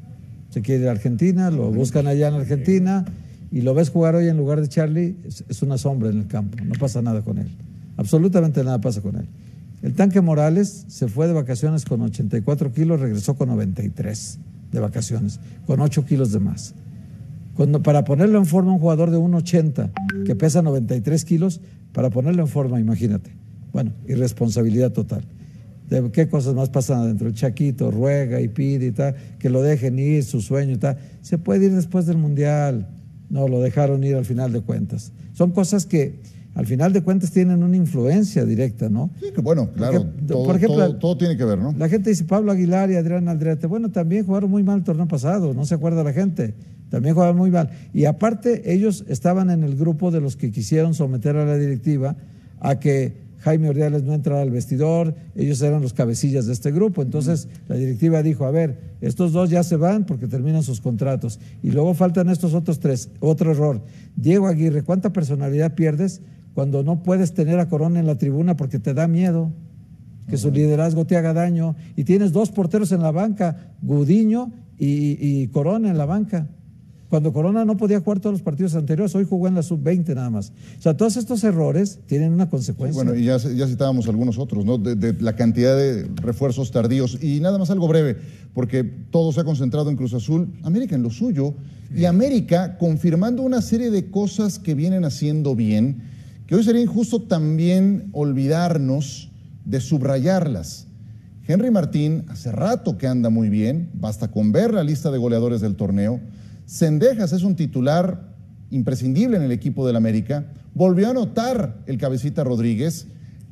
Speaker 4: Se quiere ir a Argentina, lo buscan allá en Argentina, y lo ves jugar hoy en lugar de Charlie, es, es una sombra en el campo, no pasa nada con él. Absolutamente nada pasa con él. El Tanque Morales se fue de vacaciones con ochenta y cuatro kilos, regresó con noventa y tres de vacaciones, con ocho kilos de más. Cuando, para ponerlo en forma, un jugador de uno ochenta que pesa noventa y tres kilos, para ponerlo en forma, imagínate. Bueno, irresponsabilidad total. De qué cosas más pasan adentro. El Chaquito ruega y pide y tal, que lo dejen ir, su sueño y tal. Se puede ir después del Mundial. No, lo dejaron ir al final de cuentas. Son cosas que al final de cuentas tienen una influencia directa, ¿no?
Speaker 1: Sí, que bueno, claro,
Speaker 4: Porque,
Speaker 1: todo,
Speaker 4: por ejemplo,
Speaker 1: todo- todo tiene que ver, ¿no?
Speaker 4: La gente dice Pablo Aguilar y Adrián Aldrete. Bueno, también jugaron muy mal el torneo pasado, no se acuerda la gente. También jugaban muy mal. Y aparte, ellos estaban en el grupo de los que quisieron someter a la directiva a que Jaime Ordiales no entrara al vestidor. Ellos eran los cabecillas de este grupo. Entonces, la directiva dijo, a ver, estos dos ya se van porque terminan sus contratos. Y luego faltan estos otros tres. Otro error. Diego Aguirre, ¿cuánta personalidad pierdes cuando no puedes tener a Corona en la tribuna porque te da miedo que su liderazgo te haga daño? Y tienes dos porteros en la banca, Gudiño y, y Corona en la banca. Cuando Corona no podía jugar todos los partidos anteriores, hoy jugó en la sub veinte nada más. O sea, todos estos errores tienen una consecuencia.
Speaker 1: Bueno, y ya, ya citábamos algunos otros, ¿no? De, de la cantidad de refuerzos tardíos. Y nada más algo breve, porque todo se ha concentrado en Cruz Azul, América en lo suyo, y América confirmando una serie de cosas que vienen haciendo bien, que hoy sería injusto también olvidarnos de subrayarlas. Henry Martín hace rato que anda muy bien, basta con ver la lista de goleadores del torneo. Cendejas es un titular imprescindible en el equipo del América. Volvió a anotar el Cabecita Rodríguez.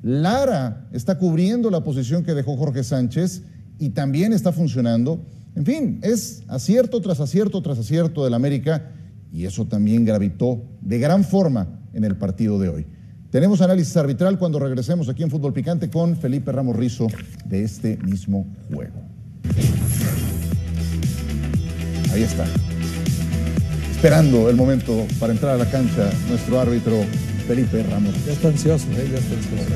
Speaker 1: Lara está cubriendo la posición que dejó Jorge Sánchez y también está funcionando. En fin, es acierto tras acierto tras acierto del América, y eso también gravitó de gran forma en el partido de hoy. Tenemos análisis arbitral cuando regresemos aquí en Fútbol Picante con Felipe Ramos Rizo de este mismo juego. Ahí está. Esperando el momento para entrar a la cancha, nuestro árbitro Felipe Ramos.
Speaker 4: Ya está ansioso, ¿eh? Ya está ansioso.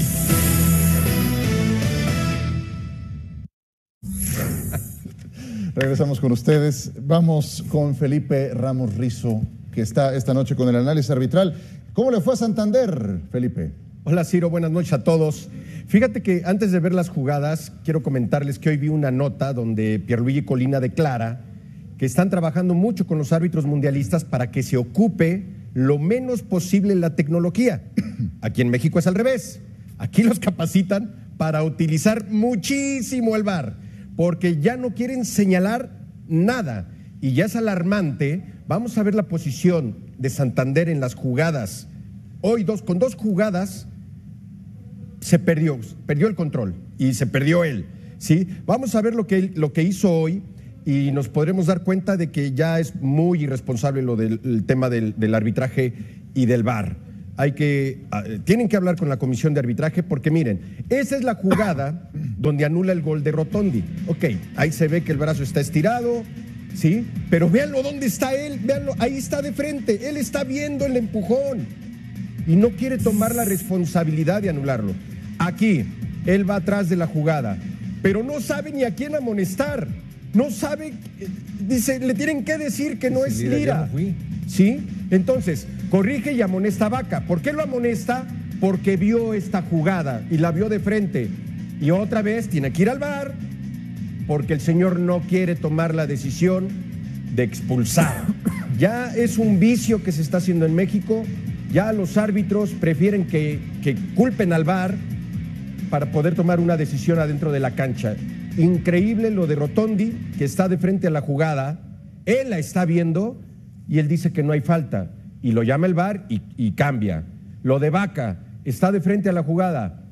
Speaker 1: Regresamos con ustedes. Vamos con Felipe Ramos Rizo, que está esta noche con el análisis arbitral. ¿Cómo le fue a Santander, Felipe?
Speaker 6: Hola Ciro, buenas noches a todos. Fíjate que antes de ver las jugadas, quiero comentarles que hoy vi una nota donde Pierluigi Colina declara que están trabajando mucho con los árbitros mundialistas para que se ocupe lo menos posible la tecnología. Aquí en México es al revés. Aquí los capacitan para utilizar muchísimo el V A R, porque ya no quieren señalar nada y ya es alarmante. Vamos a ver la posición de Santander en las jugadas. Hoy dos, con dos jugadas se perdió, perdió el control y se perdió él, ¿sí? Vamos a ver lo que, lo que hizo hoy y nos podremos dar cuenta de que ya es muy irresponsable lo del el tema del, del arbitraje y del V A R. Hay que, uh, tienen que hablar con la comisión de arbitraje porque miren, esa es la jugada donde anula el gol de Rotondi. Ok, ahí se ve que el brazo está estirado, ¿sí? Pero véanlo dónde está él, véanlo, ahí está de frente, él está viendo el empujón y no quiere tomar la responsabilidad de anularlo. Aquí, él va atrás de la jugada, pero no sabe ni a quién amonestar, no sabe, dice, le tienen que decir que no es Lira, ¿sí? Entonces, corrige y amonesta a Vaca. ¿Por qué lo amonesta? Porque vio esta jugada y la vio de frente. Y otra vez tiene que ir al V A R porque el señor no quiere tomar la decisión de expulsar. Ya es un vicio que se está haciendo en México. Ya los árbitros prefieren que, que culpen al V A R para poder tomar una decisión adentro de la cancha. Increíble lo de Rotondi, que está de frente a la jugada. Él la está viendo y él dice que no hay falta. Y lo llama el V A R y, y cambia. Lo de Vaca, está de frente a la jugada.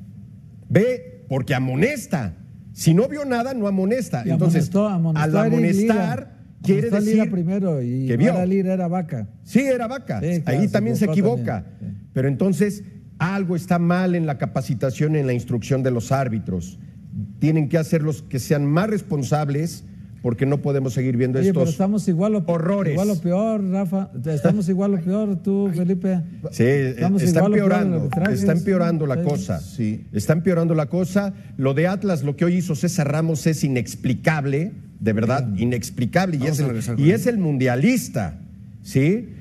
Speaker 6: Ve porque amonesta. Si no vio nada, no amonesta.
Speaker 4: Y
Speaker 6: Entonces,
Speaker 4: amonestó, amonestó
Speaker 6: al amonestar,
Speaker 4: Lira.
Speaker 6: quiere
Speaker 4: Amonestó
Speaker 6: decir
Speaker 4: Lira primero y
Speaker 6: que
Speaker 4: no
Speaker 6: vio.
Speaker 4: era Lira, era Vaca.
Speaker 6: Sí, era Vaca.
Speaker 4: Sí, claro,
Speaker 6: ahí
Speaker 4: se
Speaker 6: también se
Speaker 4: equivocó
Speaker 6: equivoca.
Speaker 4: también, sí.
Speaker 6: Pero entonces, algo está mal en la capacitación, en la instrucción de los árbitros. Tienen que hacerlos que sean más responsables, porque no podemos seguir viendo
Speaker 4: Oye,
Speaker 6: estos
Speaker 4: pero estamos igual o,
Speaker 6: horrores.
Speaker 4: igual o peor, Rafa. Estamos igual o peor, tú, Felipe.
Speaker 6: Sí,
Speaker 4: Estamos
Speaker 6: está
Speaker 4: igual o peor en
Speaker 6: empeorando,
Speaker 4: el arbitraje,
Speaker 6: está
Speaker 4: sí.
Speaker 6: empeorando la
Speaker 4: Sí.
Speaker 6: cosa.
Speaker 1: Sí.
Speaker 6: Está empeorando la cosa. Lo de Atlas, lo que hoy hizo César Ramos es inexplicable, de verdad, inexplicable. Y
Speaker 5: Vamos
Speaker 6: es,
Speaker 5: a
Speaker 6: el,
Speaker 5: regresar con
Speaker 6: y
Speaker 5: él.
Speaker 6: es el mundialista, ¿sí?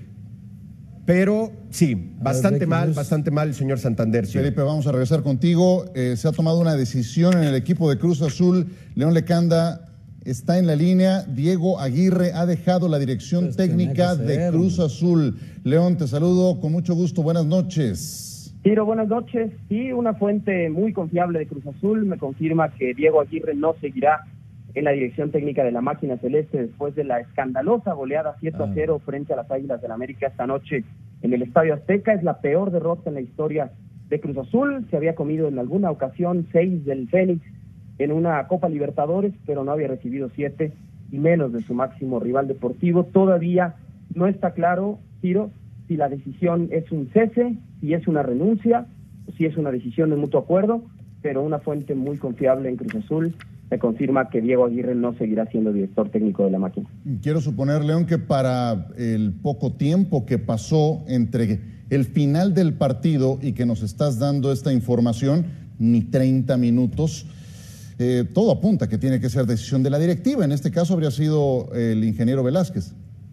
Speaker 6: Pero sí, bastante
Speaker 4: breaking
Speaker 6: mal,
Speaker 4: news.
Speaker 6: bastante mal el señor Santander. Sí.
Speaker 1: Felipe, vamos a regresar contigo. Eh, se ha tomado una decisión en el equipo de Cruz Azul. León Lecanda está en la línea. Diego Aguirre ha dejado la dirección
Speaker 4: Pues tenía
Speaker 1: técnica
Speaker 4: que
Speaker 1: de
Speaker 4: ser,
Speaker 1: Cruz
Speaker 4: hombre.
Speaker 1: Azul. León, te saludo con mucho gusto. Buenas noches.
Speaker 7: Tiro, buenas noches. Sí, una fuente muy confiable de Cruz Azul me confirma que Diego Aguirre no seguirá en la dirección técnica de la máquina celeste después de la escandalosa goleada siete a cero frente a las Águilas del América esta noche en el Estadio Azteca. Es la peor derrota en la historia de Cruz Azul. Se había comido en alguna ocasión seis del Fénix en una Copa Libertadores, pero no había recibido siete y menos de su máximo rival deportivo. Todavía no está claro, Tiro, si la decisión es un cese, si es una renuncia, si es una decisión de mutuo acuerdo, pero una fuente muy confiable en Cruz Azul me confirma que Diego Aguirre no seguirá siendo director técnico de la máquina.
Speaker 1: Quiero suponer, León, que para el poco tiempo que pasó entre el final del partido y que nos estás dando esta información, ni treinta minutos, eh, todo apunta que tiene que ser decisión de la directiva. En este caso habría sido el ingeniero Velázquez.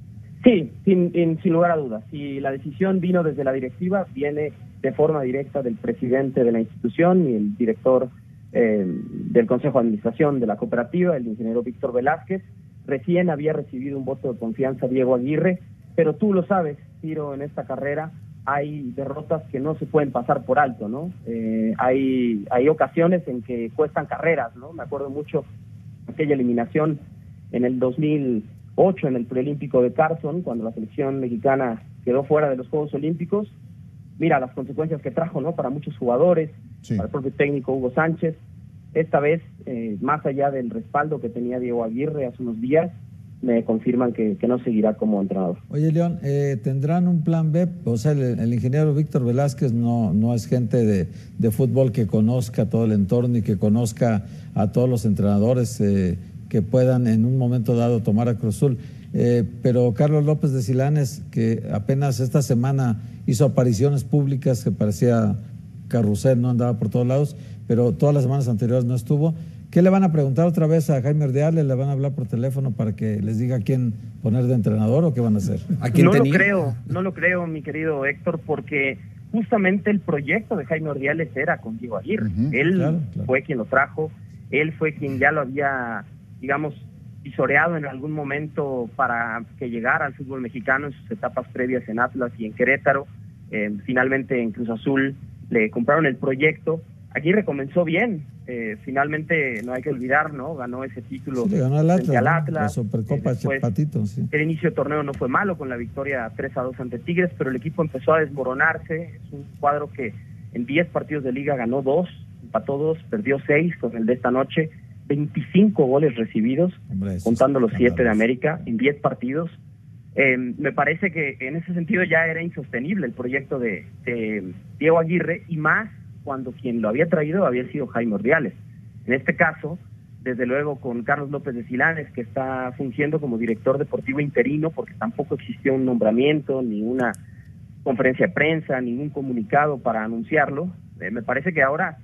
Speaker 7: Sí, sin, sin, sin lugar a dudas. Si la decisión vino desde la directiva, viene de forma directa del presidente de la institución y el director eh, del Consejo de Administración de la cooperativa, el ingeniero Víctor Velázquez. Recién había recibido un voto de confianza Diego Aguirre, pero tú lo sabes, Tiro, en esta carrera hay derrotas que no se pueden pasar por alto, ¿no? Eh, hay, hay ocasiones en que cuestan carreras, ¿no? Me acuerdo mucho aquella eliminación en el dos mil ocho en el preolímpico de Carson, cuando la selección mexicana quedó fuera de los Juegos Olímpicos. Mira las consecuencias que trajo, ¿no? Para muchos jugadores,
Speaker 1: Sí.
Speaker 7: para el propio técnico Hugo Sánchez. Esta vez, eh, más allá del respaldo que tenía Diego Aguirre hace unos días, me confirman que, que no seguirá como entrenador.
Speaker 4: Oye, León, eh, ¿tendrán un plan B? O sea, el, el ingeniero Víctor Velázquez no, no es gente de, de fútbol que conozca todo el entorno y que conozca a todos los entrenadores eh, que puedan en un momento dado tomar a Cruz Azul. Eh, pero Carlos López de Silanes, que apenas esta semana hizo apariciones públicas que parecía carrusel, no andaba por todos lados, pero todas las semanas anteriores no estuvo. ¿Qué le van a preguntar otra vez a Jaime Ordiales? ¿Le van a hablar por teléfono para que les diga a quién poner de entrenador o qué van a hacer?
Speaker 5: ¿A quién
Speaker 7: No
Speaker 5: tenía?
Speaker 7: lo creo, no lo creo, mi querido Héctor, porque justamente el proyecto de Jaime Ordiales era con Diego Aguirre.
Speaker 1: Ujú,
Speaker 7: él
Speaker 4: claro, claro.
Speaker 7: fue quien lo trajo, él fue quien ya lo había, digamos, visoreado en algún momento para que llegara al fútbol mexicano en sus etapas previas en Atlas y en Querétaro. Eh, finalmente en Cruz Azul le compraron el proyecto. Aguirre comenzó bien, Eh, finalmente, no hay que olvidar, ¿no? Ganó ese título
Speaker 4: Sí, le ganó al Atlas,
Speaker 7: frente al
Speaker 4: ¿no?
Speaker 7: Atlas.
Speaker 4: La Supercopa
Speaker 7: Eh, después,
Speaker 4: Chapatito, sí.
Speaker 7: El inicio del torneo no fue malo con la victoria tres a dos ante Tigres, pero el equipo empezó a desmoronarse. Es un cuadro que en diez partidos de liga ganó dos, empató dos, perdió seis con el de esta noche, veinticinco goles recibidos,
Speaker 4: Hombre, eso
Speaker 7: contando
Speaker 4: es
Speaker 7: los siete de
Speaker 4: escandaloso.
Speaker 7: América, en diez partidos. Eh, me parece que en ese sentido ya era insostenible el proyecto de, de Diego Aguirre, y más cuando quien lo había traído había sido Jaime Ordiales. En este caso, desde luego con Carlos López de Silanes, que está fungiendo como director deportivo interino, porque tampoco existió un nombramiento, ni una conferencia de prensa, ningún comunicado para anunciarlo. Eh, me parece que ahora,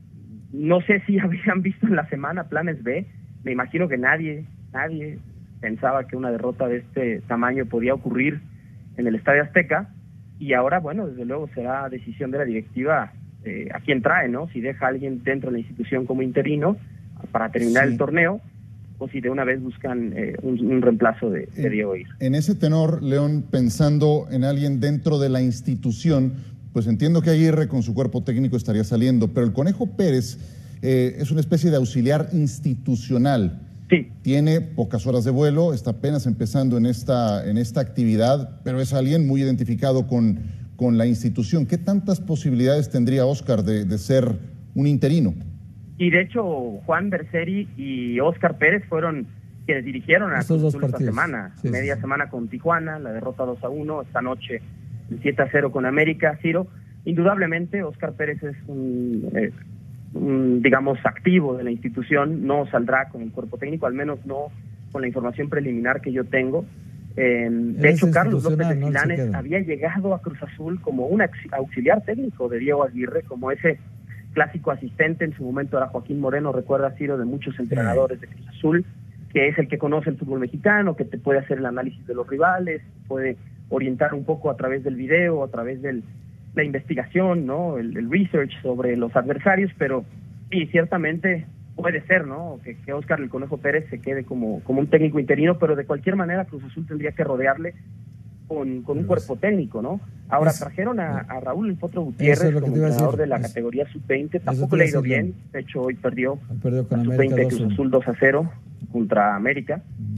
Speaker 7: no sé si habían visto en la semana planes B, me imagino que nadie, nadie pensaba que una derrota de este tamaño podía ocurrir en el Estadio Azteca, y ahora, bueno, desde luego será decisión de la directiva eh, a quién trae, ¿no? Si deja a alguien dentro de la institución como interino para terminar
Speaker 1: Sí.
Speaker 7: el torneo, o si de una vez buscan eh, un, un reemplazo de, de Diego Aguirre.
Speaker 1: En ese tenor, León, pensando en alguien dentro de la institución, pues entiendo que Aguirre con su cuerpo técnico estaría saliendo, pero el Conejo Pérez eh, es una especie de auxiliar institucional.
Speaker 7: Sí,
Speaker 1: Tiene pocas horas de vuelo, está apenas empezando en esta, en esta actividad, pero es alguien muy identificado con, con la institución. ¿Qué tantas posibilidades tendría Óscar de, de ser un interino?
Speaker 7: y de hecho Juan Berseri y Óscar Pérez fueron quienes dirigieron a
Speaker 4: Estos dos
Speaker 7: Cruz Azul esta
Speaker 4: partidos.
Speaker 7: semana,
Speaker 4: Sí,
Speaker 7: media
Speaker 4: sí.
Speaker 7: semana con Tijuana, la derrota dos a uno, esta noche el siete a cero con América. Ciro, indudablemente Óscar Pérez es un, eh, un, digamos, activo de la institución, no saldrá con el cuerpo técnico, al menos no con la información preliminar que yo tengo. Eh, de
Speaker 4: es
Speaker 7: hecho, Carlos López de
Speaker 4: institucional, no él se
Speaker 7: Silanes
Speaker 4: queda.
Speaker 7: había llegado a Cruz Azul como un auxi- auxiliar técnico de Diego Aguirre, como ese clásico asistente. En su momento era Joaquín Moreno, recuerda, Ciro, de muchos entrenadores de Cruz Azul, que es el que conoce el fútbol mexicano, que te puede hacer el análisis de los rivales, puede orientar un poco a través del video, a través de la investigación, ¿no? El, el research sobre los adversarios, pero sí, ciertamente puede ser, ¿no? Que, que Óscar el Conejo Pérez se quede como, como un técnico interino, pero de cualquier manera Cruz Azul tendría que rodearle con, con un cuerpo técnico, ¿no? Ahora
Speaker 4: Es-
Speaker 7: trajeron a, a Raúl El Potro
Speaker 4: Eso
Speaker 7: Gutiérrez
Speaker 4: es lo que
Speaker 7: como
Speaker 4: te iba a
Speaker 7: entrenador
Speaker 4: decir.
Speaker 7: de la
Speaker 4: Es-
Speaker 7: categoría sub veinte,
Speaker 4: eso
Speaker 7: tampoco
Speaker 4: te
Speaker 7: le ha
Speaker 4: iba a
Speaker 7: ido
Speaker 4: decir,
Speaker 7: bien, de hecho hoy perdió
Speaker 4: Perdió con
Speaker 7: la
Speaker 4: América
Speaker 7: sub veinte de
Speaker 4: dos
Speaker 7: Cruz
Speaker 4: uno.
Speaker 7: Azul dos a cero contra América,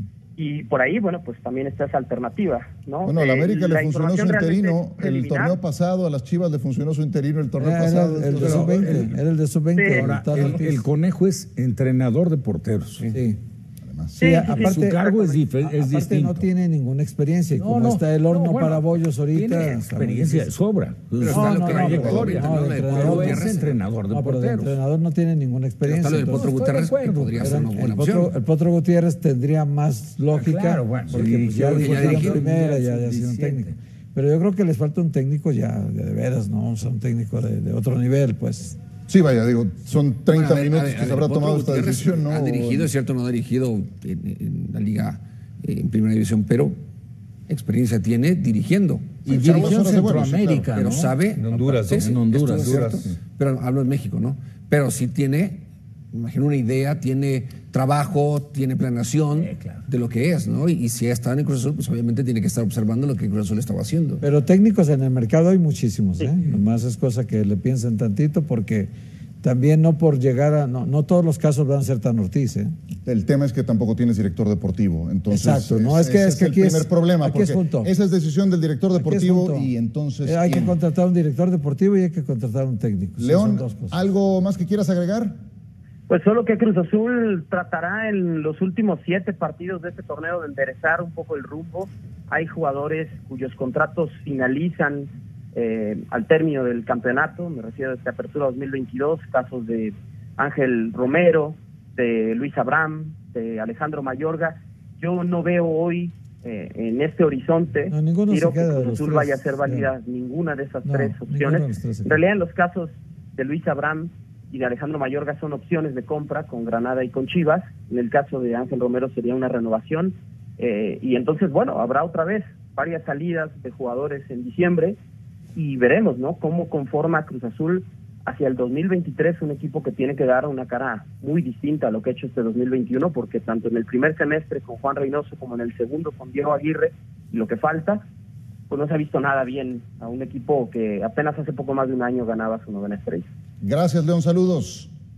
Speaker 7: y por ahí, bueno, pues también está esa alternativa, ¿no?
Speaker 1: Bueno, a la
Speaker 7: Eh,
Speaker 1: América
Speaker 7: la
Speaker 1: le funcionó su
Speaker 7: información realmente
Speaker 1: interino
Speaker 7: es
Speaker 1: el
Speaker 7: preliminar.
Speaker 1: torneo pasado, a las Chivas le funcionó su interino el torneo
Speaker 4: Era, era
Speaker 1: pasado.
Speaker 4: el de
Speaker 1: Entonces,
Speaker 4: sub veinte,
Speaker 3: el-
Speaker 4: era el de sub veinte.
Speaker 7: Sí.
Speaker 3: Ahora,
Speaker 4: Tata
Speaker 3: el,
Speaker 4: Ortiz.
Speaker 3: el Conejo es entrenador de porteros.
Speaker 4: Sí.
Speaker 1: además.
Speaker 4: Sí,
Speaker 7: Sí, sí,
Speaker 4: aparte,
Speaker 3: Su cargo es, dif-
Speaker 4: a-
Speaker 3: es
Speaker 4: aparte
Speaker 3: distinto.
Speaker 4: no tiene ninguna experiencia y
Speaker 3: No,
Speaker 4: como
Speaker 3: no,
Speaker 4: está el horno
Speaker 3: no, bueno,
Speaker 4: para bollos ahorita.
Speaker 3: Tiene
Speaker 4: está muy
Speaker 3: experiencia de
Speaker 4: difícil.
Speaker 3: sobra.
Speaker 5: Pero
Speaker 3: Su
Speaker 5: está lo que
Speaker 4: no,
Speaker 3: trayectoria.
Speaker 4: no,
Speaker 5: no,
Speaker 4: el
Speaker 5: de
Speaker 4: entrenador
Speaker 5: Potro
Speaker 3: Pero es
Speaker 5: Gutiérrez.
Speaker 3: entrenador de
Speaker 4: No, pero el
Speaker 3: porteros.
Speaker 4: entrenador no tiene ninguna
Speaker 5: Pero
Speaker 4: experiencia.
Speaker 5: está lo del
Speaker 4: entonces-
Speaker 5: Potro
Speaker 3: estoy de
Speaker 5: Gutiérrez, que
Speaker 3: acuerdo,
Speaker 5: podría
Speaker 4: Pero
Speaker 5: ser una
Speaker 4: el,
Speaker 5: buena
Speaker 4: Potro,
Speaker 5: opción.
Speaker 4: el Potro Gutiérrez tendría más lógica,
Speaker 3: Claro, bueno,
Speaker 4: porque
Speaker 3: sí,
Speaker 4: pues ya
Speaker 3: sí,
Speaker 4: dirigió
Speaker 5: ya
Speaker 4: en
Speaker 5: dirigió.
Speaker 4: primera, ya, ya ha sido un
Speaker 3: diecisiete.
Speaker 4: técnico. Pero yo creo que les falta un técnico ya de, de veras, ¿no? O sea, un técnico de, de otro nivel, pues.
Speaker 1: Sí, vaya, digo, son treinta
Speaker 5: Bueno, a ver,
Speaker 1: minutos
Speaker 5: a ver,
Speaker 1: que
Speaker 5: a
Speaker 1: se
Speaker 5: ver,
Speaker 1: habrá
Speaker 5: Potro
Speaker 1: tomado esta
Speaker 5: Gutiérrez
Speaker 1: decisión, ¿no?
Speaker 5: Ha dirigido, es cierto, no ha dirigido en, en la liga eh, en primera división, pero experiencia tiene dirigiendo.
Speaker 3: Y
Speaker 1: Sí,
Speaker 3: dirigió en
Speaker 1: horas de vuelo, sí,
Speaker 3: Centroamérica,
Speaker 5: Pero
Speaker 3: ¿no?
Speaker 5: sabe.
Speaker 2: En Honduras,
Speaker 5: Sí,
Speaker 2: ¿no?
Speaker 5: sí,
Speaker 3: En Honduras,
Speaker 5: esto es
Speaker 2: Honduras,
Speaker 5: cierto,
Speaker 2: sí.
Speaker 5: Pero hablo en México, ¿no? Pero sí tiene, me imagino, una idea, tiene trabajo, tiene planeación
Speaker 3: Sí, claro.
Speaker 5: de lo que es, ¿no? Y, y si está en Cruz Azul, pues obviamente tiene que estar observando lo que Cruz Azul estaba haciendo.
Speaker 4: Pero técnicos en el mercado hay muchísimos, ¿eh? Nomás es cosa que le piensen tantito porque también no por llegar a... No, no todos los casos van a ser tan Ortiz, ¿eh?
Speaker 1: El tema es que tampoco tienes director deportivo. Entonces,
Speaker 4: Exacto, no, es que-
Speaker 1: ese
Speaker 4: es que
Speaker 1: el
Speaker 4: aquí es-
Speaker 1: primer problema,
Speaker 4: aquí es
Speaker 1: porque
Speaker 4: punto.
Speaker 1: esa es decisión del director
Speaker 4: Aquí es
Speaker 1: deportivo
Speaker 4: punto.
Speaker 1: y entonces...
Speaker 4: Eh, hay que
Speaker 1: ¿quién?
Speaker 4: contratar un director deportivo y hay que contratar un técnico. Sí,
Speaker 1: León,
Speaker 4: son dos cosas.
Speaker 1: ¿algo más que quieras agregar?
Speaker 7: Pues solo que Cruz Azul tratará en los últimos siete partidos de este torneo de enderezar un poco el rumbo. Hay jugadores cuyos contratos finalizan eh, al término del campeonato, me refiero a esta apertura dos mil veintidós, casos de Ángel Romero, de Luis Abraham, de Alejandro Mayorga. Yo no veo hoy eh, en este horizonte
Speaker 4: No, ninguno
Speaker 7: Ciro,
Speaker 4: se
Speaker 7: que
Speaker 4: queda de
Speaker 7: Cruz
Speaker 4: los
Speaker 7: Azul
Speaker 4: tres,
Speaker 7: vaya a ser válida
Speaker 4: ya.
Speaker 7: ninguna de esas
Speaker 4: No,
Speaker 7: tres
Speaker 4: ninguno
Speaker 7: opciones.
Speaker 4: de los tres se
Speaker 7: En
Speaker 4: queda.
Speaker 7: realidad, en los casos de Luis Abraham y de Alejandro Mayorga son opciones de compra con Granada y con Chivas. En el caso de Ángel Romero sería una renovación. Eh, y entonces, bueno, habrá otra vez varias salidas de jugadores en diciembre y veremos, ¿no?, cómo conforma Cruz Azul hacia el dos mil veintitrés, un equipo que tiene que dar una cara muy distinta a lo que ha hecho este dos mil veintiuno, porque tanto en el primer semestre con Juan Reynoso como en el segundo con Diego Aguirre, y lo que falta, pues no se ha visto nada bien a un equipo que apenas hace poco más de un año ganaba su novena estrella.
Speaker 1: Gracias, León, saludos.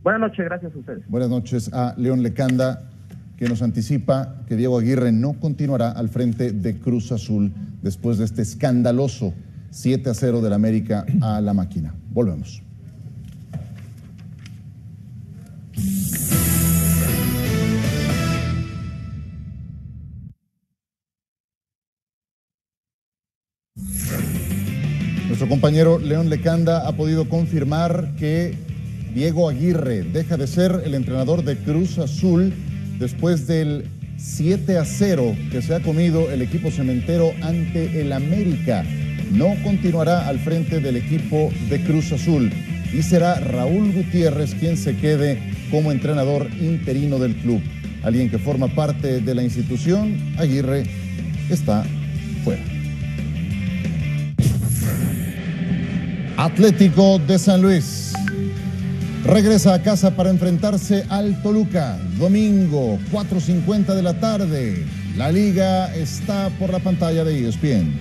Speaker 7: Buenas noches, gracias a ustedes.
Speaker 1: Buenas noches a León Lecanda, que nos anticipa que Diego Aguirre no continuará al frente de Cruz Azul después de este escandaloso siete a cero del América a la Máquina. Volvemos. Nuestro compañero León Lecanda ha podido confirmar que Diego Aguirre deja de ser el entrenador de Cruz Azul después del siete a cero que se ha comido el equipo cementero ante el América. No continuará al frente del equipo de Cruz Azul y será Raúl Gutiérrez quien se quede como entrenador interino del club. Alguien que forma parte de la institución, Aguirre, está fuera. Atlético de San Luis regresa a casa para enfrentarse al Toluca. Domingo, cuatro cincuenta de la tarde. La liga está por la pantalla de E S P N.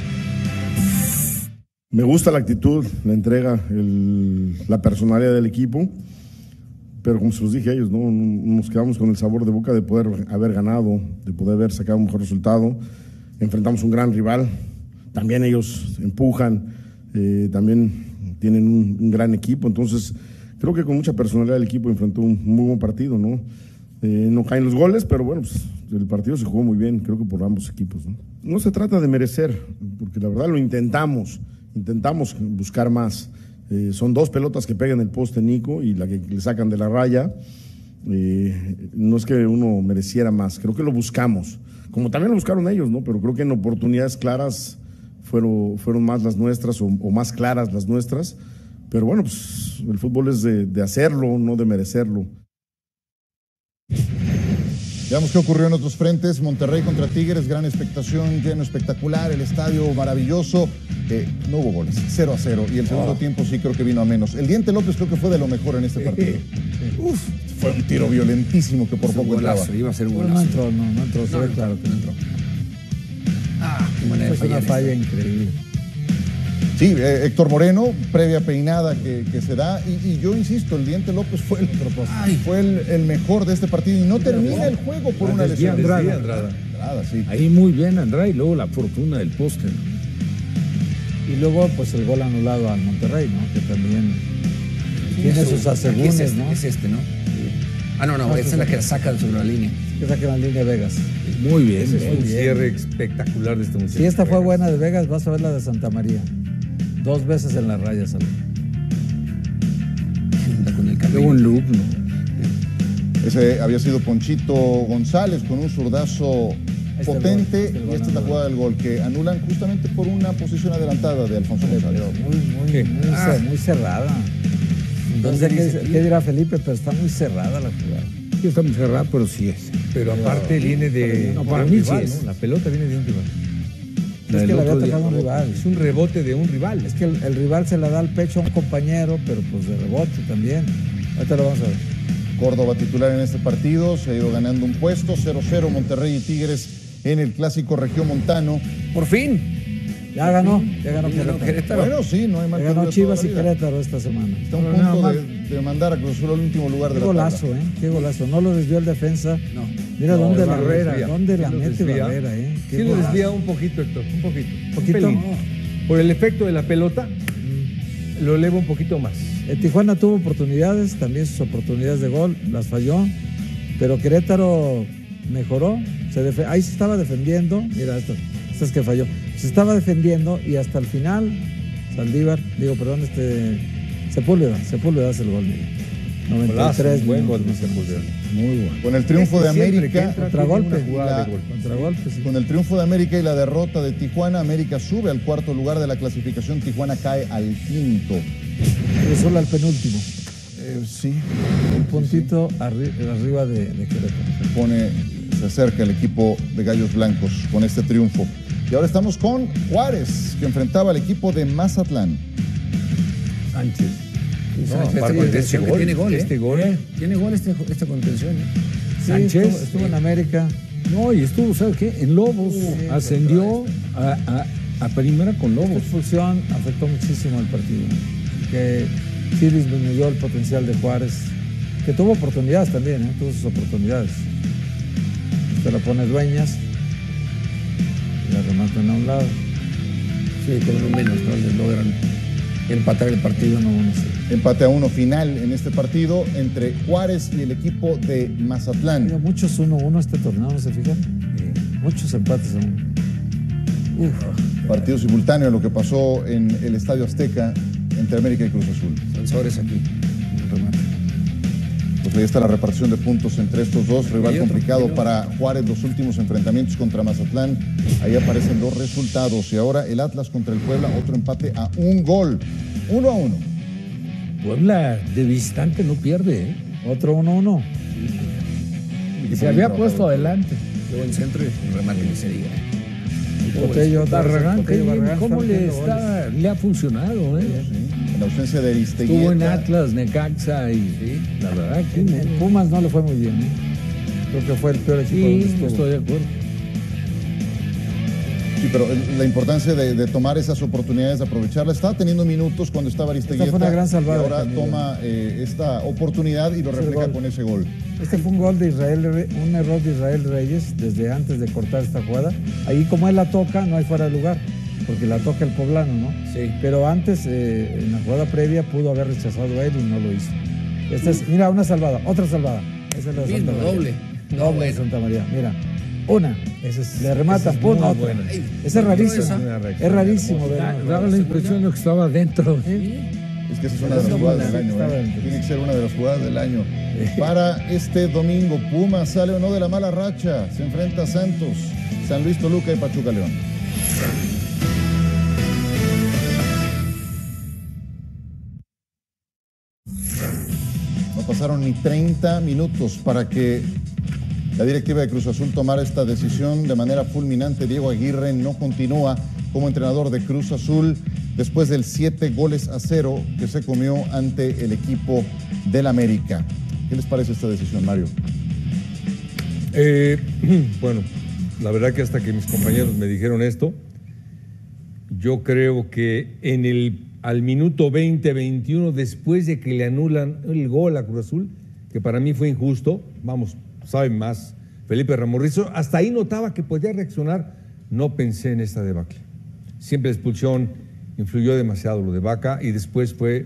Speaker 8: Me gusta la actitud, la entrega, el, la personalidad del equipo, pero como se los dije a ellos, ¿no? Nos quedamos con el sabor de boca de poder haber ganado, de poder haber sacado un mejor resultado. Enfrentamos un gran rival, también ellos empujan, eh, también tienen un, un gran equipo, entonces creo que con mucha personalidad el equipo enfrentó un muy buen partido, ¿no? Eh, no caen los goles, pero bueno, pues el partido se jugó muy bien, creo que por ambos equipos, ¿no? No se trata de merecer, porque la verdad lo intentamos, intentamos buscar más. Eh, son dos pelotas que pegan el poste Nico y la que le sacan de la raya. Eh, no es que uno mereciera más, creo que lo buscamos, como también lo buscaron ellos, ¿no? Pero creo que en oportunidades claras fueron, fueron más las nuestras o, o más claras las nuestras. Pero bueno, pues el fútbol es de, de hacerlo, no de merecerlo.
Speaker 1: Veamos qué ocurrió en otros frentes. Monterrey contra Tigres, gran expectación, lleno espectacular, el estadio maravilloso. Eh, no hubo goles, cero a cero. Y el segundo oh. tiempo sí creo que vino a menos. El Diente López creo que fue de lo mejor en este partido. Uf, fue un tiro violentísimo que por poco entraba.
Speaker 5: Iba a ser un
Speaker 4: golazo. No entró, no, no entró, se ve claro que no entró.
Speaker 5: Ah, qué manera de
Speaker 4: fue una falla increíble.
Speaker 1: Sí, eh, Héctor Moreno, previa peinada que, que se da, y, y yo insisto, el Diente López fue el, Ay, fue el, el mejor de este partido y no termina el juego por una lesión.
Speaker 3: Andrada.
Speaker 1: Andrada. Andrada, sí.
Speaker 3: Ahí muy bien Andrada y luego la fortuna del poste.
Speaker 4: Y luego pues el gol anulado al Monterrey, ¿no? Que también tiene sus asegúnes,
Speaker 5: es este,
Speaker 4: ¿no?
Speaker 5: Es este, ¿no? Ah, no, no, no, esa es la que saca sobre la línea.
Speaker 4: Que saca la línea de Vegas.
Speaker 3: Muy bien.
Speaker 2: Ese es
Speaker 3: muy
Speaker 2: un
Speaker 3: bien.
Speaker 2: cierre espectacular de este muchacho.
Speaker 4: Si esta fue buena de Vegas, vas a ver la de Santa María. Dos veces en la raya salió.
Speaker 5: Con el cabello.
Speaker 3: Luego un loop, ¿no?
Speaker 1: Ese había sido Ponchito González con un zurdazo
Speaker 4: Este
Speaker 1: potente,
Speaker 4: este
Speaker 1: y esta es la jugada del gol que anulan justamente por una posición adelantada de Alfonso González.
Speaker 4: Muy, muy, muy, ah. muy cerrada. Entonces, ¿qué, ¿qué dirá Felipe? Pero está muy cerrada la jugada.
Speaker 3: Sí, está muy cerrada, pero sí es.
Speaker 2: Pero aparte
Speaker 3: pero,
Speaker 2: viene de,
Speaker 3: no,
Speaker 2: de
Speaker 3: para
Speaker 2: un
Speaker 3: mí
Speaker 2: rival,
Speaker 3: sí es.
Speaker 2: ¿no? La pelota viene de un rival.
Speaker 4: Es que la había atacado un rival.
Speaker 2: Es un rebote de un rival.
Speaker 4: Es que el, el rival se la da al pecho a un compañero, pero pues de rebote también. Ahorita lo vamos a ver.
Speaker 1: Córdoba titular en este partido, se ha ido ganando un puesto, cero cero Monterrey y Tigres en el clásico regiomontano.
Speaker 5: Por fin.
Speaker 4: Ya ganó, ya ganó
Speaker 5: Querétaro.
Speaker 4: Querétaro.
Speaker 1: Bueno, sí, no hay mal.
Speaker 4: Ya ganó Chivas y Querétaro esta semana.
Speaker 1: Está a un punto de, de mandar a Cruz Azul al último lugar de
Speaker 4: Qué
Speaker 1: la tabla.
Speaker 4: golazo, ¿eh? Qué golazo. No lo desvió el defensa.
Speaker 5: No.
Speaker 4: Mira
Speaker 2: No,
Speaker 4: dónde la
Speaker 2: Barrera,
Speaker 4: desvía, dónde la
Speaker 2: sí lo
Speaker 4: mete
Speaker 2: desvía.
Speaker 4: Barrera, ¿eh? Qué
Speaker 2: Sí lo
Speaker 4: golazo.
Speaker 2: desvía un poquito, Héctor, un poquito.
Speaker 4: ¿Poquito?
Speaker 2: Un pelín. Por el efecto de la pelota,
Speaker 4: Mm.
Speaker 2: lo eleva un poquito más.
Speaker 4: El Tijuana tuvo oportunidades, también sus oportunidades de gol, las falló, pero Querétaro mejoró, se defe- ahí se estaba defendiendo, mira esto, esto es que falló, se estaba defendiendo y hasta el final, Saldívar, digo, perdón, este, Sepúlveda, Sepúlveda hace el gol, mira. noventa y tres
Speaker 2: Golazo, buen gol de
Speaker 4: minutos.
Speaker 2: Sepúlveda.
Speaker 4: Muy bueno.
Speaker 1: Con el triunfo de
Speaker 2: Siempre que
Speaker 1: América,
Speaker 2: entra,
Speaker 4: Contragolpe.
Speaker 2: tiene una jugada
Speaker 1: La-
Speaker 2: de gol.
Speaker 4: Contragolpe, sí.
Speaker 1: con el triunfo de América y la derrota de Tijuana, América sube al cuarto lugar de la clasificación, Tijuana cae al quinto.
Speaker 4: Cruz Azul al penúltimo,
Speaker 1: Eh, sí,
Speaker 4: un puntito arri- arriba de, de Querétaro.
Speaker 1: se pone, se acerca el equipo de Gallos Blancos con este triunfo. Y ahora estamos con Juárez, que enfrentaba al equipo de Mazatlán.
Speaker 2: Sánchez.
Speaker 5: No,
Speaker 2: No,
Speaker 5: esta
Speaker 2: aparte de
Speaker 5: contención
Speaker 2: este
Speaker 5: que
Speaker 2: gol,
Speaker 5: tiene gol, ¿eh?
Speaker 2: este gol.
Speaker 5: Tiene gol este, esta contención, ¿eh?
Speaker 4: Sí,
Speaker 3: Sánchez,
Speaker 4: estuvo, estuvo en América.
Speaker 3: No, y estuvo, ¿sabes qué? En Lobos.
Speaker 4: Sí,
Speaker 3: ascendió a, a, a primera con
Speaker 4: Esta
Speaker 3: Lobos.
Speaker 4: expulsión afectó muchísimo el partido, que sí disminuyó el potencial de Juárez. Que tuvo oportunidades también, ¿eh? Tuvo sus oportunidades. Te la pone Dueñas, la rematan a un lado.
Speaker 5: Sí, con uno menos, ¿no? Les logran empatar el partido.
Speaker 4: uno uno, sí.
Speaker 1: Empate a uno final en este partido entre Juárez y el equipo de Mazatlán.
Speaker 4: Mira, muchos uno uno este torneo, ¿no se fijan? Muchos empates a uno. Uf.
Speaker 1: Partido simultáneo a lo que pasó en el Estadio Azteca entre América y Cruz Azul.
Speaker 5: Sanzores aquí, el remate.
Speaker 1: Pues ahí está la repartición de puntos entre estos dos. Rival complicado para Juárez, los últimos enfrentamientos contra Mazatlán. Ahí aparecen los resultados. Y ahora el Atlas contra el Puebla, otro empate a un gol. Uno a uno.
Speaker 3: Puebla de visitante no pierde, ¿eh?
Speaker 4: Otro uno uno.
Speaker 3: Y se había puesto adelante.
Speaker 5: Luego en centro y el remate que se diga.
Speaker 4: Botello,
Speaker 3: Barragán,
Speaker 4: Botello,
Speaker 3: qué bien,
Speaker 4: Barragán,
Speaker 3: ¿cómo le,
Speaker 4: metiendo
Speaker 3: está, le ha funcionado? ¿eh?
Speaker 1: Sí, en la ausencia de Aristeguieta.
Speaker 3: Estuvo en Atlas, Necaxa y sí, la verdad que
Speaker 4: En,
Speaker 3: no.
Speaker 4: en Pumas no le fue muy bien, ¿eh? Creo que fue el peor equipo donde
Speaker 3: Sí,
Speaker 4: estuvo.
Speaker 3: estoy de acuerdo.
Speaker 1: Sí, pero la importancia de, de tomar esas oportunidades, de aprovecharlas. Estaba teniendo minutos cuando estaba Aristeguieta.
Speaker 4: Esta fue una gran salvada
Speaker 1: Y ahora
Speaker 4: de Camilo.
Speaker 1: toma eh, esta oportunidad y lo
Speaker 4: Es el
Speaker 1: refleja
Speaker 4: gol.
Speaker 1: con ese gol.
Speaker 4: Este fue un gol de Israel, Re- un error de Israel Reyes desde antes de cortar esta jugada. Ahí como él la toca, no hay fuera de lugar, porque la toca el poblano, ¿no?
Speaker 5: Sí.
Speaker 4: Pero antes, eh, en la jugada previa, pudo haber rechazado a él y no lo hizo. Esta es, mira, una salvada, otra salvada. Esa es la de
Speaker 5: Mismo,
Speaker 4: Santa María.
Speaker 5: doble.
Speaker 4: Doble
Speaker 5: No,
Speaker 4: de
Speaker 5: bueno.
Speaker 4: Santa María. Mira, una.
Speaker 3: Esa es,
Speaker 4: Le rematan,
Speaker 3: esa es
Speaker 4: pum,
Speaker 3: muy
Speaker 4: otra.
Speaker 3: buena.
Speaker 4: Esa es rarísima.
Speaker 5: esa.
Speaker 4: Es rarísimo. ver
Speaker 3: Da-
Speaker 4: una
Speaker 3: Daba
Speaker 4: jugada
Speaker 3: la
Speaker 4: así.
Speaker 3: impresión de que estaba dentro. ¿eh?
Speaker 1: Es que esa es una de las jugadas del año. ¿eh? Tiene que ser una de las jugadas del año. Para este domingo, Pumas sale o no de la mala racha. Se enfrenta a Santos, San Luis, Toluca y Pachuca León. No pasaron ni treinta minutos para que la directiva de Cruz Azul tomara esta decisión de manera fulminante. Diego Aguirre no continúa como entrenador de Cruz Azul después del siete goles a cero que se comió ante el equipo del América. ¿Qué les parece esta decisión, Mario?
Speaker 2: Eh, bueno, la verdad que hasta que mis compañeros me dijeron esto, yo creo que en el, al minuto veinte, veintiuno, después de que le anulan el gol a Cruz Azul, que para mí fue injusto, vamos, saben más, Felipe Ramorrizo, hasta ahí notaba que podía reaccionar, no pensé en esta debacle. Siempre la expulsión influyó demasiado lo de Vaca y después fue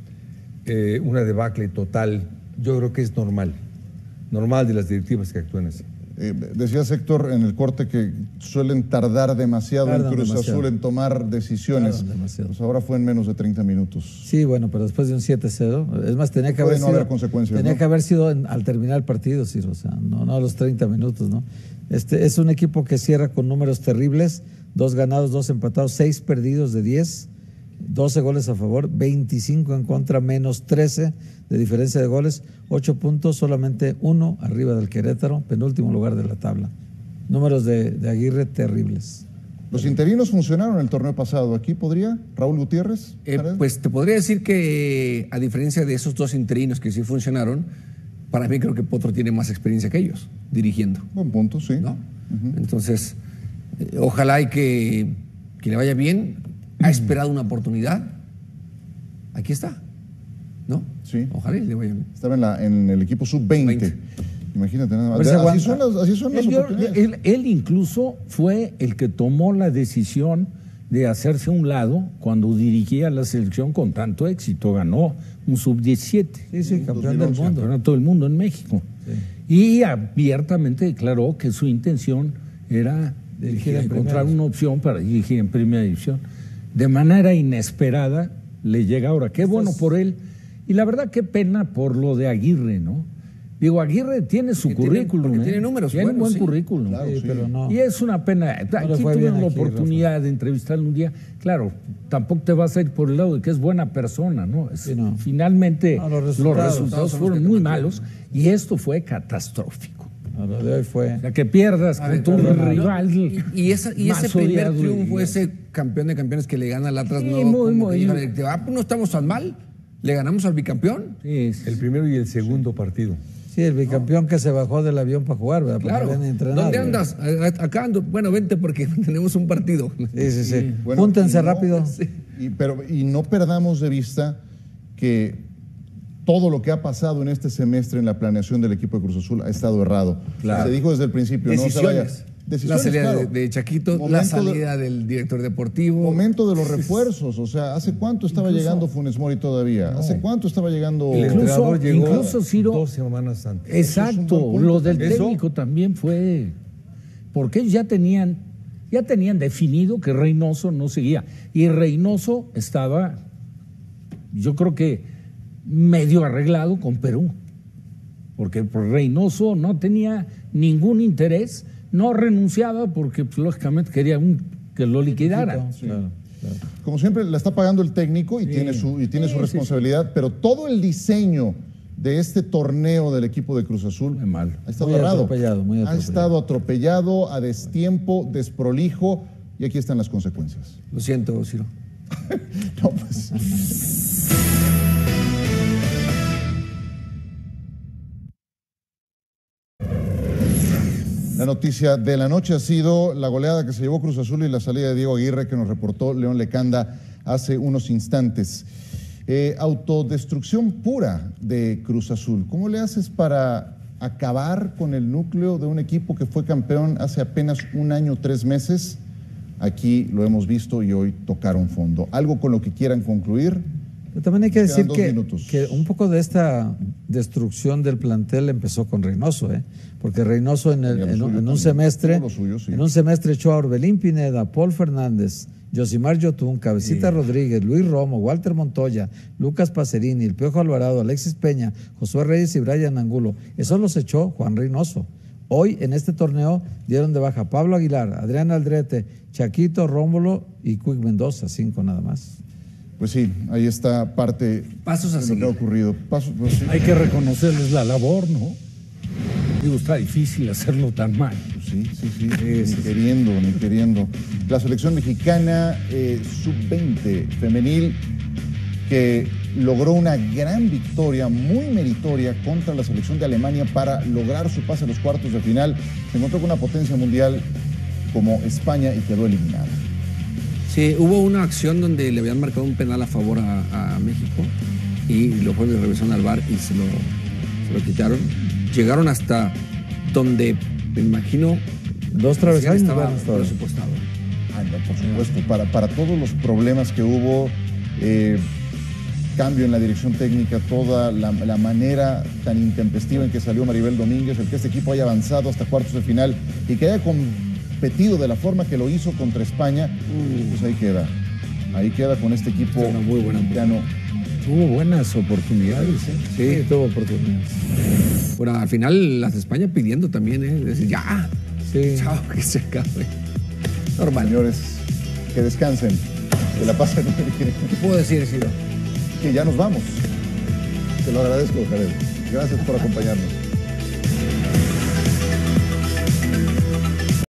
Speaker 2: eh, una debacle total. Yo creo que es normal, normal de las directivas que actúan así.
Speaker 1: Eh, decías, Héctor, en el corte que suelen tardar demasiado
Speaker 4: Tardan
Speaker 1: en Cruz
Speaker 4: demasiado.
Speaker 1: Azul en tomar decisiones.
Speaker 4: Tardan demasiado.
Speaker 1: Pues ahora fue en menos de treinta minutos.
Speaker 4: Sí, bueno, pero después de un siete cero, es más, tenía que
Speaker 1: Puede
Speaker 4: haber
Speaker 1: no
Speaker 4: sido,
Speaker 1: haber consecuencias,
Speaker 4: tenía
Speaker 1: ¿no?
Speaker 4: que haber sido en- al terminar el partido, sí, o sea, no, no a los treinta minutos, ¿no? Este es un equipo que cierra con números terribles, dos ganados, dos empatados, seis perdidos de diez, doce goles a favor, veinticinco en contra, menos trece de diferencia de goles, ocho puntos, solamente uno arriba del Querétaro, penúltimo lugar de la tabla. Números de, de Aguirre terribles.
Speaker 1: Los interinos funcionaron el torneo pasado. ¿Aquí podría Raúl Gutiérrez?
Speaker 5: Eh,
Speaker 1: Jared?
Speaker 5: pues te podría decir que, a diferencia de esos dos interinos que sí funcionaron, para mí creo que Potro tiene más experiencia que ellos dirigiendo,
Speaker 1: Buen punto, sí.
Speaker 5: ¿no? Entonces, eh, ojalá y que, que le vaya bien. Ha esperado una oportunidad. Aquí está, ¿no?
Speaker 1: Sí.
Speaker 5: Ojalá y le vaya bien.
Speaker 1: Estaba en, la, en el equipo sub veinte.
Speaker 5: veinte.
Speaker 1: Imagínate nada
Speaker 4: A
Speaker 1: más.
Speaker 4: ver si
Speaker 1: Así
Speaker 4: aguanta.
Speaker 1: son las, así son las
Speaker 3: Él, dio-
Speaker 1: oportunidades.
Speaker 3: él- él incluso fue el que tomó la decisión de hacerse a un lado cuando dirigía la selección con tanto éxito. Ganó un sub diecisiete.
Speaker 4: Sí, sí, campeón del
Speaker 1: dos mil once,
Speaker 4: mundo.
Speaker 3: Campeonato del mundo en México. Y abiertamente declaró que su intención era
Speaker 4: Dirigir en
Speaker 3: encontrar
Speaker 4: primera.
Speaker 3: una opción para dirigir en primera división. De manera inesperada le llega ahora. Qué bueno por él. Y la verdad, qué pena por lo de Aguirre, ¿no? Digo, Aguirre tiene su
Speaker 5: Porque tiene-
Speaker 3: currículum.
Speaker 5: porque
Speaker 3: ¿eh?
Speaker 5: tiene números
Speaker 3: Tiene un
Speaker 5: buenos,
Speaker 3: buen
Speaker 5: sí.
Speaker 3: currículum.
Speaker 1: Claro,
Speaker 4: Sí,
Speaker 1: sí.
Speaker 4: pero no.
Speaker 3: Y es una pena.
Speaker 4: le
Speaker 3: Aquí
Speaker 4: fue bien
Speaker 3: tuvieron la
Speaker 4: aquí,
Speaker 3: oportunidad de entrevistarlo un día. Claro, tampoco te vas a ir por el lado de que es buena persona, ¿no? Es-
Speaker 4: Sí, no.
Speaker 3: Finalmente,
Speaker 4: No, los
Speaker 3: los
Speaker 4: resultados.
Speaker 3: resultados,
Speaker 5: son los
Speaker 3: fueron
Speaker 5: que
Speaker 3: muy
Speaker 5: te
Speaker 3: malos y esto fue catastrófico.
Speaker 4: No, lo de hoy fue.
Speaker 3: O sea, que pierdas con tu rival.
Speaker 5: Y, y esa- y ese
Speaker 3: más
Speaker 5: primer
Speaker 3: odiado y-
Speaker 5: triunfo, ese campeón de campeones que le gana al Atlas,
Speaker 3: Sí,
Speaker 5: no,
Speaker 3: muy,
Speaker 5: como
Speaker 3: muy-
Speaker 5: que dijo la directiva, "Ah, pues no estamos tan mal, le ganamos al bicampeón".
Speaker 3: Sí, sí.
Speaker 2: El primero y el segundo partido.
Speaker 4: Sí, el bicampeón que se bajó del avión para jugar, ¿verdad? Porque
Speaker 5: Claro.
Speaker 4: habían entrenado.
Speaker 5: ¿Dónde andas? A- a- Acá ando. Bueno, vente porque tenemos un partido.
Speaker 4: Sí, sí, sí.
Speaker 1: Bueno,
Speaker 4: Júntense
Speaker 1: y no-
Speaker 4: rápido.
Speaker 1: Y, pero, y no perdamos de vista que todo lo que ha pasado en este semestre en la planeación del equipo de Cruz Azul ha estado errado.
Speaker 5: Claro.
Speaker 1: Se dijo desde el principio, no se vaya.
Speaker 5: Decisiones.
Speaker 1: Decisiones,
Speaker 5: la salida
Speaker 1: claro.
Speaker 5: de, de Chaquito,
Speaker 1: Momento
Speaker 5: la
Speaker 1: de-
Speaker 5: salida del director deportivo.
Speaker 1: Momento de los refuerzos, o sea, ¿hace cuánto estaba
Speaker 2: Incluso-
Speaker 1: llegando Funes Mori todavía? ¿Hace cuánto estaba llegando?
Speaker 2: El
Speaker 3: Incluso-
Speaker 2: entrenador llegó
Speaker 3: incluso, Ciro-
Speaker 2: dos semanas antes.
Speaker 3: Exacto,
Speaker 1: punto.
Speaker 3: lo del
Speaker 2: Eso-
Speaker 3: técnico también fue porque ellos ya tenían, ya tenían definido que Reynoso no seguía. Y Reynoso estaba, yo creo que medio arreglado con Perú. Porque pues, Reynoso no tenía ningún interés, no renunciaba porque pues, lógicamente quería un, que lo liquidaran.
Speaker 4: Claro, claro.
Speaker 1: Como siempre, la está pagando el técnico y
Speaker 3: Sí.
Speaker 1: tiene su, y tiene
Speaker 3: Sí,
Speaker 1: su
Speaker 3: sí,
Speaker 1: responsabilidad, pero todo el diseño de este torneo del equipo de Cruz Azul
Speaker 3: Muy mal.
Speaker 1: ha estado
Speaker 4: Muy
Speaker 1: errado.
Speaker 4: atropellado, muy
Speaker 1: Ha
Speaker 4: atropellado.
Speaker 1: estado atropellado, a destiempo, desprolijo, y aquí están las consecuencias.
Speaker 5: Lo siento, Ciro.
Speaker 1: No, pues. La noticia de la noche ha sido la goleada que se llevó Cruz Azul y la salida de Diego Aguirre, que nos reportó León Lecanda hace unos instantes. Eh, autodestrucción pura de Cruz Azul. ¿Cómo le haces para acabar con el núcleo de un equipo que fue campeón hace apenas un año, tres meses? Aquí lo hemos visto y hoy tocaron fondo. ¿Algo con lo que quieran concluir?
Speaker 4: Pero también hay que
Speaker 1: Quedan
Speaker 4: decir
Speaker 1: dos
Speaker 4: que,
Speaker 1: minutos.
Speaker 4: que un poco de esta destrucción del plantel empezó con Reynoso, ¿eh? Porque Reynoso en, el-
Speaker 1: Tenía lo
Speaker 4: en un,
Speaker 1: suyo
Speaker 4: en un
Speaker 1: también.
Speaker 4: semestre,
Speaker 1: Tuvo lo suyo, sí.
Speaker 4: en un semestre echó a Orbelín Pineda, Paul Fernández, Josimar Yotún, Cabecita Rodríguez, Luis Romo, Walter Montoya, Lucas Pacerini, el Piojo Alvarado, Alexis Peña, Josué Reyes y Brian Angulo. Esos los echó Juan Reynoso. Hoy en este torneo dieron de baja Pablo Aguilar, Adrián Aldrete, Chaquito, Rómulo y Cuic Mendoza, cinco nada más.
Speaker 1: Pues sí, ahí está parte
Speaker 5: Pasos a
Speaker 1: de lo que
Speaker 5: seguir.
Speaker 1: ha ocurrido. Pasos, pues sí.
Speaker 3: Hay que reconocerles la labor, ¿no? Digo, está difícil hacerlo tan mal.
Speaker 1: Pues sí, sí, sí, ni queriendo, ni queriendo. La selección mexicana eh, sub veinte femenil que logró una gran victoria, muy meritoria, contra la selección de Alemania para lograr su pase a los cuartos de final. Se encontró con una potencia mundial como España y quedó eliminada.
Speaker 5: Sí, hubo una acción donde le habían marcado un penal a favor a, a México y lo fueron y revisaron al V A R y se lo, se lo quitaron. Llegaron hasta donde, me imagino,
Speaker 4: Dos travesaños
Speaker 5: estaba
Speaker 4: van a estar.
Speaker 5: presupuestado.
Speaker 1: Ah, no, por supuesto, para, para todos los problemas que hubo, eh, cambio en la dirección técnica, toda la, la manera tan intempestiva en que salió Maribel Domínguez, el que este equipo haya avanzado hasta cuartos de final y que haya competido de la forma que lo hizo contra España, pues ahí queda. Ahí queda con este equipo
Speaker 5: Fue una muy buena
Speaker 1: mexicano.
Speaker 3: Tuvo buenas oportunidades, ¿eh?
Speaker 4: Sí, tuvo oportunidades.
Speaker 5: Bueno, al final las de España pidiendo también, ¿eh? Decir, ya,
Speaker 4: Sí.
Speaker 5: chao, que se acabe. Normal.
Speaker 1: Señores, que descansen, que la pasen muy bien.
Speaker 5: ¿Qué puedo decir, Ciro?
Speaker 1: Que ya nos vamos. Te lo agradezco, Jared. Gracias por acompañarnos.